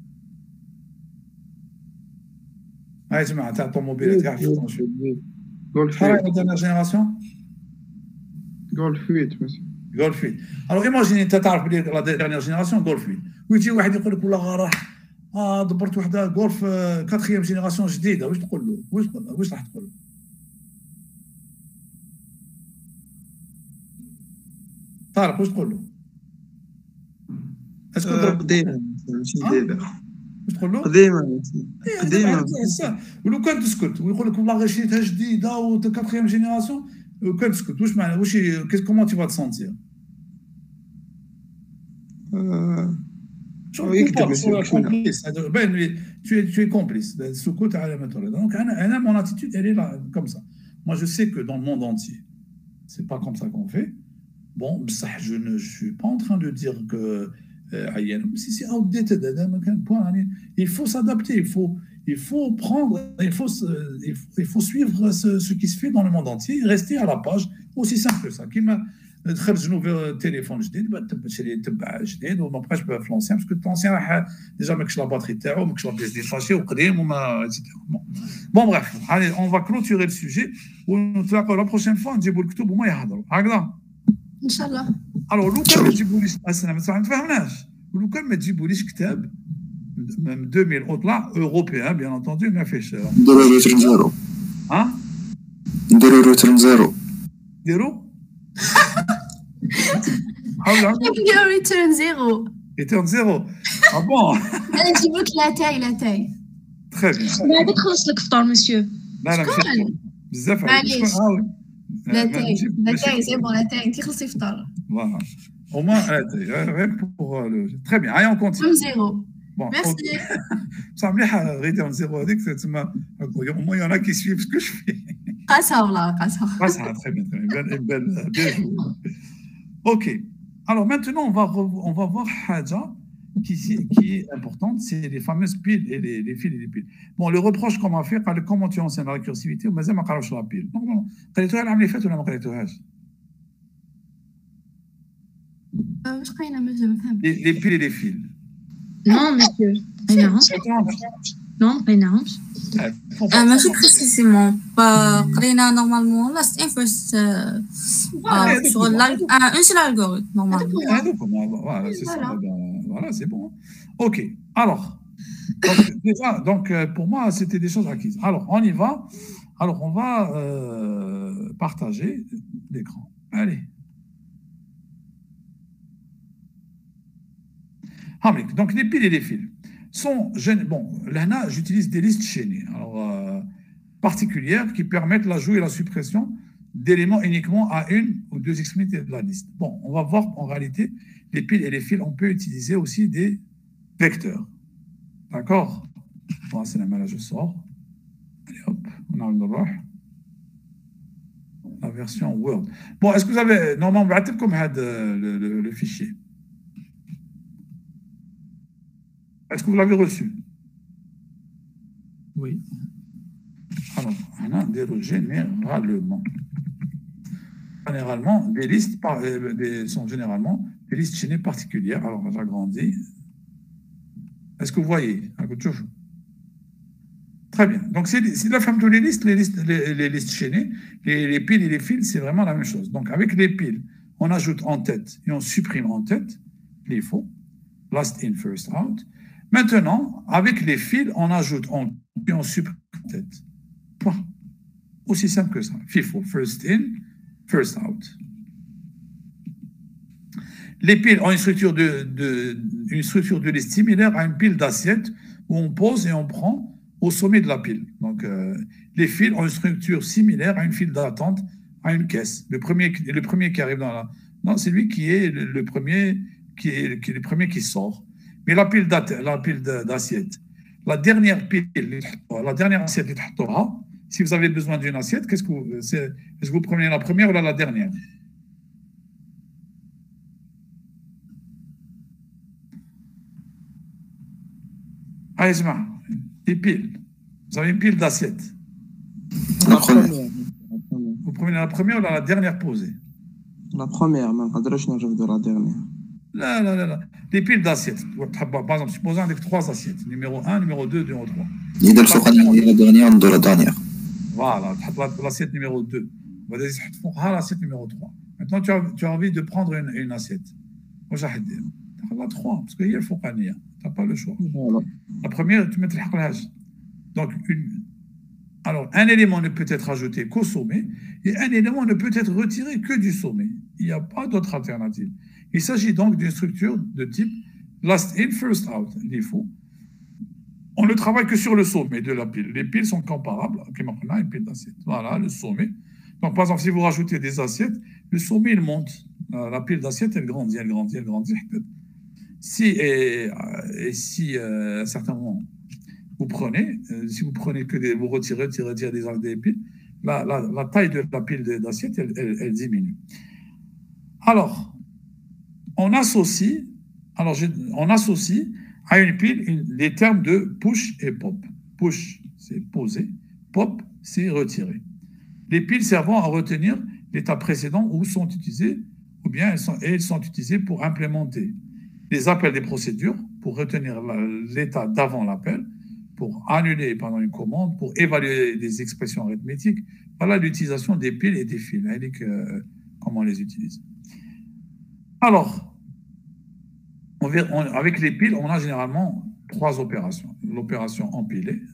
هاي جماعه تاع الطوموبيلات كاع في غولف شحال راه لا جينيراسيون غولف ثمانية مثلا غولف ثمانية الوغ ايماجيني انت تعرف بلي لا ديرنيير جينيراسيون غولف ثمانية ويجي واحد يقول لك والله راح اه دبرت وحده غولف كاتريام جينيراسيون جديده، واش تقول له؟ واش تقول له؟ واش راح تقول له؟ طارق واش تقول له؟ اسكو ضرب قديمة ماشي آه؟ جديدة. واش تقول له؟ قديمة إيه، قديمة. هذا صح. ولو كان تسكت ويقول لك والله غير شريتها جديده و كاتريام جينيراسيون، لو كان تسكت واش معنى واش كيس كومون تي فا تسونتير؟ آه، شو يكذب كومبليس مسيو كينا. كومبليس هذا باين لي tu es tu es complice. السكوت علامة الرضا. Donc انا انا mon attitude elle est là comme ça. Moi je sais que dans le monde entier c'est pas comme ça qu'on fait. Bon بصح je ne je suis pas en train de dire que عيان si c'est outdated هذا ما كان point يعني il faut s'adapter, il faut il faut prendre il faut il faut, il faut suivre ce, ce qui se fait dans le monde entier et rester à la page, aussi simple que ça. كيما تخرج نوفي تليفون جديد تشري تبع جديد وما بقاش بانفلونسيان باسكو الطونسيان راح ديجا ماكش لا باتري تاعو ماكش لا بيس ديتاشي وقديم وما ايتترا. بون بريف allez on va clôturer le sujet ونتلاقاو لا بروشين فوا نجيبوا الكتب وما يهضروا هكذا ان شاء الله. الو لو كان ما تجيبوليش اسنا ما تفهمناش ولو كان ما تجيبوليش كتاب من ألفين وطلع اوروبيان بيان انتوندو ما فيش نديرو روتين زيرو. ها نديرو روتين زيرو. ديروا حاول نديرو ريتيرن زيرو. ريتيرن زيرو. اه بون انا نجيب لك لا تاي لا تاي. تري بيان. بعدك خلص لك فطور مسيو. لا لا ماشي بزاف معليش. عليك. لا تاي لا تاي سي بون لا تاي انت خلصي فطور. Voilà. Au moins, rien que pour le. Très bien. Allez, on continue. Comme zéro. Bon, Merci. Ça me l'a arrêté en zéro. Au moins, il y en a qui suivent ce que je fais. قاسها والله قاسها. Ah, ça va très bien, très bien. Bien, bien, bien joué. Ok. Alors maintenant, on va, on va voir Haja qui, qui est importante, c'est les fameuses piles et les, les fils et les piles. Bon, le reproche qu'on m'a fait, comment tu enseignes la récursivité, mais ça m'a carrément sur la pile. Non, non, non. قريتوها العام اللي فات ولا ما قريتوهاش؟ واش قايله ما فهمت. Les, les piles et les fils. Non monsieur. قريناهم. Non قريناهم. آه ماشي بريسيسيمون قرينا نورمالمون لاست ان فيرست شغل اون سيل الغوريثم نورمالمون. Voilà, c'est ça. Voilà, c'est bon. Ok. Alors, donc, déjà, donc pour moi, c'était des choses acquises. Alors, on y va. Alors, on va euh, partager l'écran. Allez. Donc, les piles et les fils sont. Bon, là, j'utilise des listes chaînées. Alors, euh, particulières qui permettent l'ajout et la suppression d'éléments uniquement à une ou deux extrémités de la liste. Bon, on va voir en réalité, les piles et les fils, on peut utiliser aussi des vecteurs. D'accord? Bon, c'est la main là, je sors. Allez hop, on a le droit. La version Word. Bon, est-ce que vous avez. Normalement, vous avez comme le, le, le fichier. Est-ce que vous l'avez reçu? Oui. Alors, on a des généralement. Généralement, des listes par, euh, des, sont généralement des listes chaînées particulières. Alors, j'agrandis. Est-ce que vous voyez? Très bien. Donc, c'est la femme de les listes, les listes, les, les listes chaînées, les, les piles et les fils, c'est vraiment la même chose. Donc, avec les piles, on ajoute en tête et on supprime en tête les faux. Last in, first out. Maintenant, avec les fils, on ajoute en et on supprime en tête. Point. Aussi simple que ça. FIFO, first in, first out. Les piles ont une structure de, de, une structure de liste similaire à une pile d'assiette où on pose et on prend au sommet de la pile. Donc, euh, les fils ont une structure similaire à une file d'attente à une caisse. Le premier, le premier qui arrive dans la... Non, c'est lui qui est le, le premier qui est, qui est le premier qui sort. Mais la pile d'assiette, la dernière pile, la dernière assiette, si vous avez besoin d'une assiette, qu'est-ce que vous, est-ce que vous prenez la première ou la, la dernière? Allez, les piles. Vous avez une pile d'assiette. La première. Vous prenez la première ou la, la dernière posée? La première, ما نقدرش نرفدوا la dernière. Là, là, là, là. Les piles d'assiettes. Par exemple, supposons avec trois assiettes. Numéro un, numéro deux, numéro trois. Il y a la dernière, on la dernière. Voilà, l'assiette numéro deux. On va dire l'assiette numéro trois. Maintenant, tu as, tu as envie de prendre une, une assiette. la trois, parce qu'il y a le fouqaniya. Tu n'as pas le choix. Voilà. La première, tu mets le haqlaj. Donc, une... alors, un élément ne peut être ajouté qu'au sommet, et un élément ne peut être retiré que du sommet. Il n'y a pas d'autre alternative. Il s'agit donc d'une structure de type last in, first out. Il faut. On ne travaille que sur le sommet de la pile. Les piles sont comparables. Une pile d'assiettes. Voilà, le sommet. Donc, par exemple, si vous rajoutez des assiettes, le sommet, il monte. La pile d'assiettes, elle grandit, elle grandit, elle grandit. Si, et, et si, euh, à un certain moment, vous prenez, euh, si vous prenez que des, vous retirez, retirez, retirez des, des piles, la, la, la taille de la pile d'assiettes, elle, elle, elle diminue. Alors, on associe, alors je, on associe à une pile une, les termes de push et pop. Push, c'est poser. Pop, c'est retirer. Les piles servant à retenir l'état précédent où sont utilisées, ou bien elles sont, elles sont utilisées pour implémenter les appels des procédures, pour retenir l'état d'avant l'appel, pour annuler pendant une commande, pour évaluer des expressions arithmétiques. Voilà l'utilisation des piles et des fils. Euh, comment on les utilise. Alors, on verra, on, avec les piles, on a généralement trois opérations. L'opération empilée,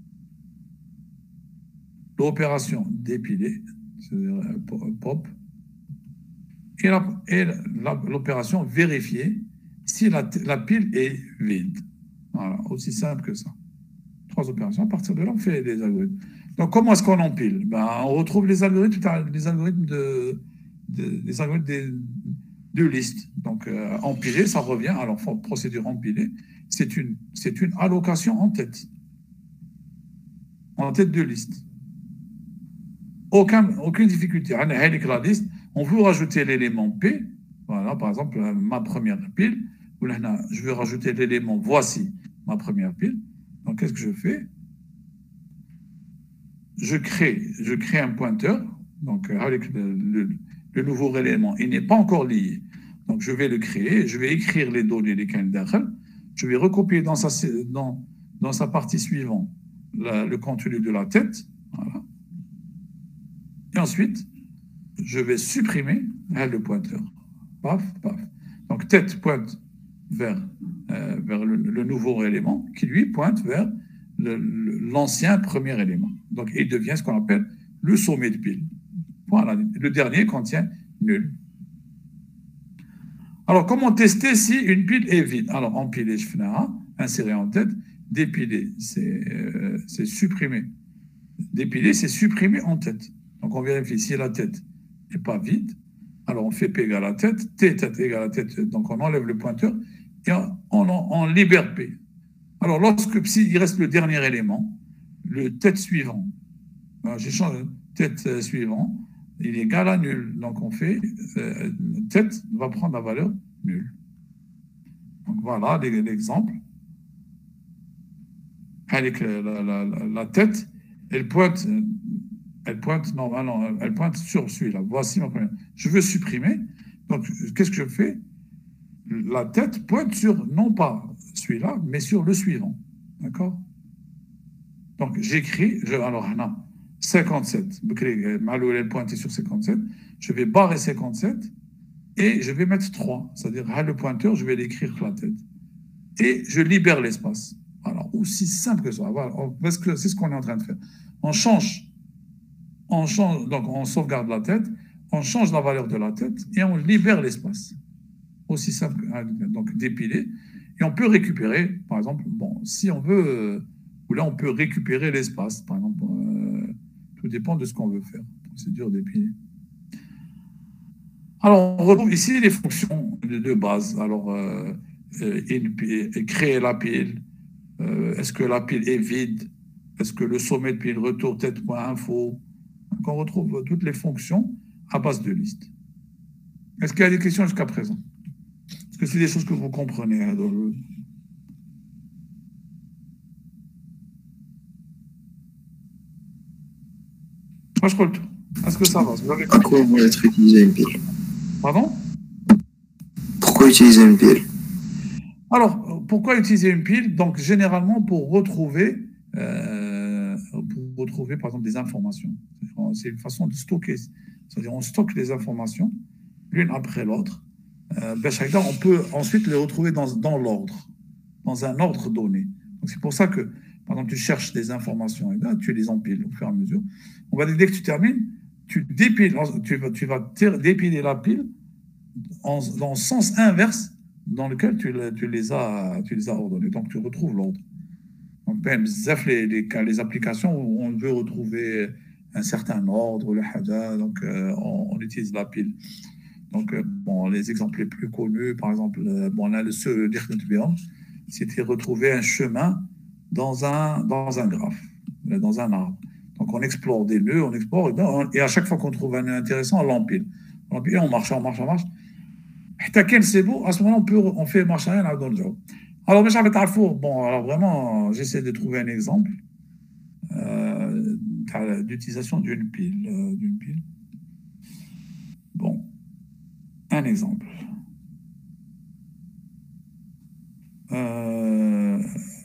l'opération dépilée, c'est-à-dire pop, et l'opération vérifier si la, la pile est vide. Voilà, aussi simple que ça. Trois opérations. À partir de là, on fait les algorithmes. Donc, comment est-ce qu'on empile? Ben, on retrouve les algorithmes, les algorithmes de, de, les algorithmes de, de liste. Donc, euh, empiler, ça revient. Alors, procédure empilée, c'est une, c'est une allocation en tête. En tête de liste. Aucun, aucune difficulté. La liste, on veut rajouter l'élément P. Voilà, par exemple, ma première pile. Je veux rajouter l'élément voici ma première pile. Donc, qu'est-ce que je fais? Je crée, je crée un pointeur. Donc, avec le, le, le nouveau élément, il n'est pas encore lié. Donc, je vais le créer. Je vais écrire les données, les candidatures. Je vais recopier dans sa, dans, dans sa partie suivante la, le contenu de la tête. Voilà. Et ensuite, je vais supprimer le pointeur. Paf, paf. Donc, tête pointe vers, euh, vers le, le nouveau élément qui, lui, pointe vers l'ancien premier élément. Donc, il devient ce qu'on appelle le sommet de pile. Voilà. Le dernier contient nul. Alors, comment tester si une pile est vide? Alors, empiler, je fais un, insérer en tête. Dépiler, c'est euh, supprimer. Dépiler, c'est supprimer en tête. Donc, on vérifie si la tête n'est pas vide. Alors, on fait P égale à tête, T tête égale à tête. Donc, on enlève le pointeur et on, on, on libère P. Alors, lorsque s'il reste le dernier élément, le tête suivant, j'échange tête euh, suivant, il est égal à nul. Donc, on fait euh, tête va prendre la valeur nulle. Donc, voilà l'exemple. Avec la, la, la, la tête, elle pointe. Elle pointe, non, non, elle pointe sur celui-là. Voici ma première. Je veux supprimer. Donc, qu'est-ce que je fais? La tête pointe sur, non pas celui-là, mais sur le suivant. D'accord? Donc, j'écris, alors, non, cinquante-sept. Malou, elle pointe sur cinquante-sept. Je vais barrer cinquante-sept et je vais mettre trois. C'est-à-dire, le pointeur, je vais l'écrire sur la tête. Et je libère l'espace. Alors, aussi simple que ça. Voilà, parce que c'est ce qu'on est en train de faire. On change. On change, donc on sauvegarde la tête, on change la valeur de la tête et on libère l'espace. Aussi simple, donc dépiler. Et on peut récupérer, par exemple, bon, si on veut, ou là on peut récupérer l'espace, par exemple, euh, tout dépend de ce qu'on veut faire. Procédure dépiler. Alors, on retrouve ici les fonctions de, de base. Alors, euh, une, créer la pile, euh, est-ce que la pile est vide, est-ce que le sommet de pile retour tête.info. Donc, on retrouve toutes les fonctions à base de liste. Est-ce qu'il y a des questions jusqu'à présent? Est-ce que c'est des choses que vous comprenez? Hein, dans le... Moi, je crois le tout. Est-ce que ça va? Vous avez... À quoi va être utilisée une pile? Pardon? Pourquoi utiliser une pile? Alors, pourquoi utiliser une pile? Donc, généralement, pour retrouver... Euh, pour retrouver, par exemple, des informations. C'est une façon de stocker. C'est-à-dire, on stocke les informations l'une après l'autre Euh, ben, chacun, on peut ensuite les retrouver dans, dans l'ordre, dans un ordre donné. Donc, c'est pour ça que, par exemple, tu cherches des informations et là, tu les empiles au fur et à mesure. On va dire, dès que tu termines, tu dépiles, tu vas, tu vas dépiler la pile en, dans le sens inverse dans lequel tu, tu, les as, tu les as ordonnés. Donc, tu retrouves l'ordre. Donc, même les, les, les applications où on veut retrouver un certain ordre, le haja, donc euh, on, on utilise la pile. Donc, euh, bon, les exemples les plus connus, par exemple, euh, bon, on a le ce c'était retrouver un chemin dans un, dans un graphe, dans un arbre. Donc, on explore des nœuds, on explore, et, ben, on, et à chaque fois qu'on trouve un nœud intéressant, on l'empile. On l'empile, on marche, on marche, on marche. C'est beau, à ce moment-là, on, peut, on fait marche arrière dans le job. Alors, mais j'avais bon, alors vraiment, j'essaie de trouver un exemple euh, d'utilisation d'une pile, euh, d'une pile. Bon, un exemple. Euh,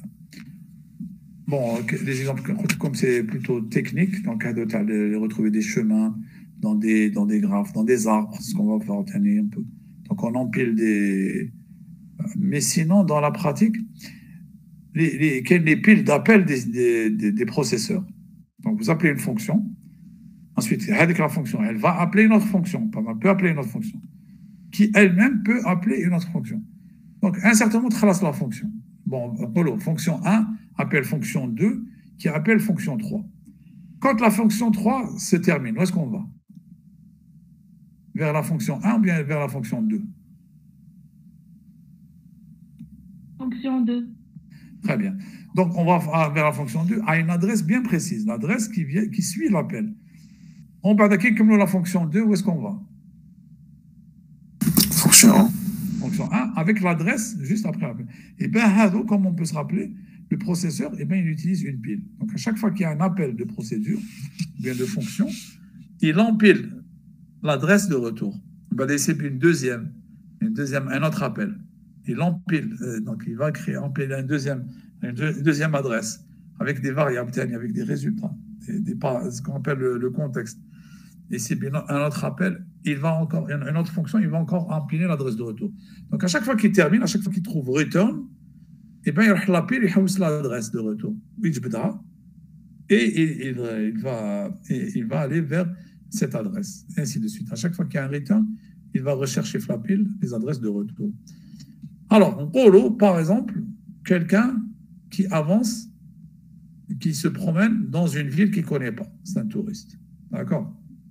bon, les exemples, comme c'est plutôt technique, donc de retrouver des chemins dans des, dans des graphes, dans des arbres, ce qu'on va faire obtenir un peu. Donc, on empile des... Mais sinon, dans la pratique, les, les, les piles d'appel des, des, des, des processeurs. Donc, vous appelez une fonction. Ensuite, la fonction, elle va appeler une autre fonction. Elle peut appeler une autre fonction. Qui elle-même peut appeler une autre fonction. Donc, à un certain moment, trace la fonction. Bon, fonction un appelle fonction deux, qui appelle fonction trois. Quand la fonction trois se termine, où est-ce qu'on va? Vers la fonction un ou bien vers la fonction deux? Fonction deux. Très bien. Donc, on va vers la fonction deux à une adresse bien précise, l'adresse qui, vient, qui suit l'appel. On part d'acquis comme la fonction deux, où est-ce qu'on va? Fonction un. Fonction un, avec l'adresse juste après l'appel. Et bien, comme on peut se rappeler, le processeur, eh bien, il utilise une pile. Donc, à chaque fois qu'il y a un appel de procédure, bien de fonction, il empile l'adresse de retour. Il va laisser une deuxième, une deuxième, un autre appel. Il empile, euh, donc il va créer, empiler une deuxième, une, deux, une deuxième adresse avec des variables, avec des résultats, des, des, ce qu'on appelle le, le contexte. Et c'est bien un autre appel, il va encore, une autre fonction, il va encore empiler l'adresse de retour. Donc à chaque fois qu'il termine, à chaque fois qu'il trouve return, et bien il l'empile, il hausse l'adresse de retour. Et il, il, il, va, il va aller vers cette adresse, et ainsi de suite. À chaque fois qu'il y a un return, il va rechercher Flapil, les adresses de retour. Alors, en polo, par exemple, quelqu'un qui avance, qui se promène dans une ville qu'il ne connaît pas. C'est un touriste. D'accord?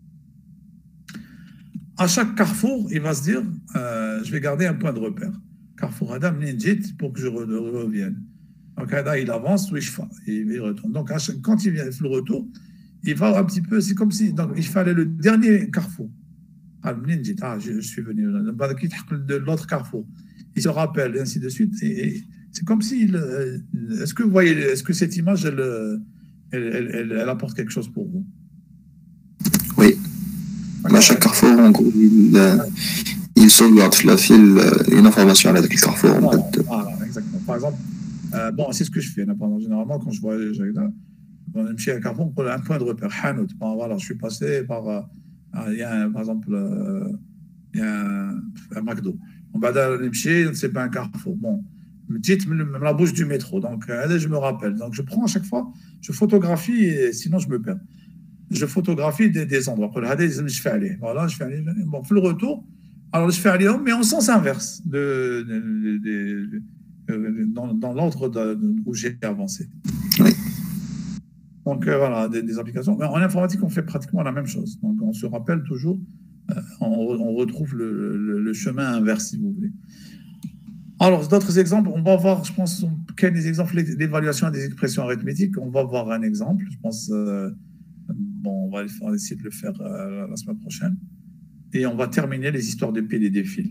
À chaque carrefour, il va se dire, euh, je vais garder un point de repère. Carrefour Adam Ninjit pour que je revienne. Donc, là, il avance, oui, je fais, et il retourne. Donc, à chaque, quand il vient le retour, il va un petit peu, c'est comme si, donc, il fallait le dernier carrefour. Ah, Ninjit, ah, je, je suis venu, de l'autre carrefour. Il se rappelle, et ainsi de suite. Et, et c'est comme si... Euh, est-ce que vous voyez, est-ce que cette image, elle, elle, elle, elle, elle apporte quelque chose pour vous? Oui. À chaque carrefour, en gros, il, euh, il sauvegarde la file une information à la carrefour. Voilà, en fait. Voilà, exactement. Par exemple, euh, bon, c'est ce que je fais. Généralement, quand je vois là, on me chez un carrefour, on prend un point de repère. Hanout. Bon, voilà, je suis passé par... Euh, il y a, un, par exemple, euh, il y a un, un McDo. On va dans c'est pas un carrefour. Bon, dites la bouche du métro. Donc, je me rappelle. Donc, je prends à chaque fois, je photographie, et sinon je me perds. Je photographie des, des endroits. Voilà, je fais aller. Voilà, je fais aller. Bon, le retour. Alors, je fais aller, mais en sens inverse de, de, de, de, dans, dans l'ordre où j'ai avancé. Oui. Donc, euh, voilà, des, des applications. Mais en informatique, on fait pratiquement la même chose. Donc, on se rappelle toujours. Euh, on, on retrouve le, le, le chemin inverse, si vous voulez. Alors, d'autres exemples, on va voir, je pense, quels des exemples d'évaluation des expressions arithmétiques. On va voir un exemple, je pense, euh, bon, on va, on va essayer de le faire euh, la semaine prochaine. Et on va terminer les histoires de piles et des fils.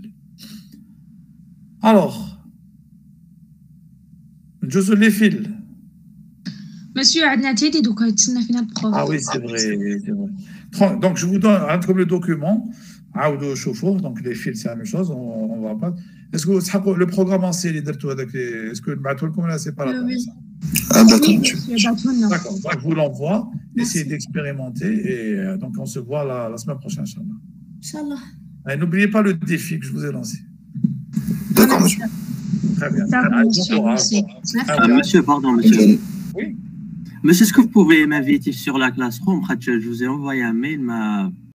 Alors, Joseph les fils. Monsieur Adnati, donc final prof. Ah oui, c'est vrai, c'est vrai. Donc, je vous donne comme le document, donc les fils, c'est la même chose, on, on va pas. Est-ce que le programme en C, est-ce que le c'est pas la peine? Ah, d'accord, donc je vous l'envoie, essayez d'expérimenter et donc on se voit la, la semaine prochaine, Inch'Allah. Inch'Allah. N'oubliez pas le défi que je vous ai lancé. D'accord, monsieur. Très bien. Ça va, Ah, monsieur, bon merci. courage. Euh, Ah, monsieur, pardon, monsieur. Oui. Monsieur, est-ce que vous pouvez m'inviter sur la classroom? Je vous ai envoyé un mail, ma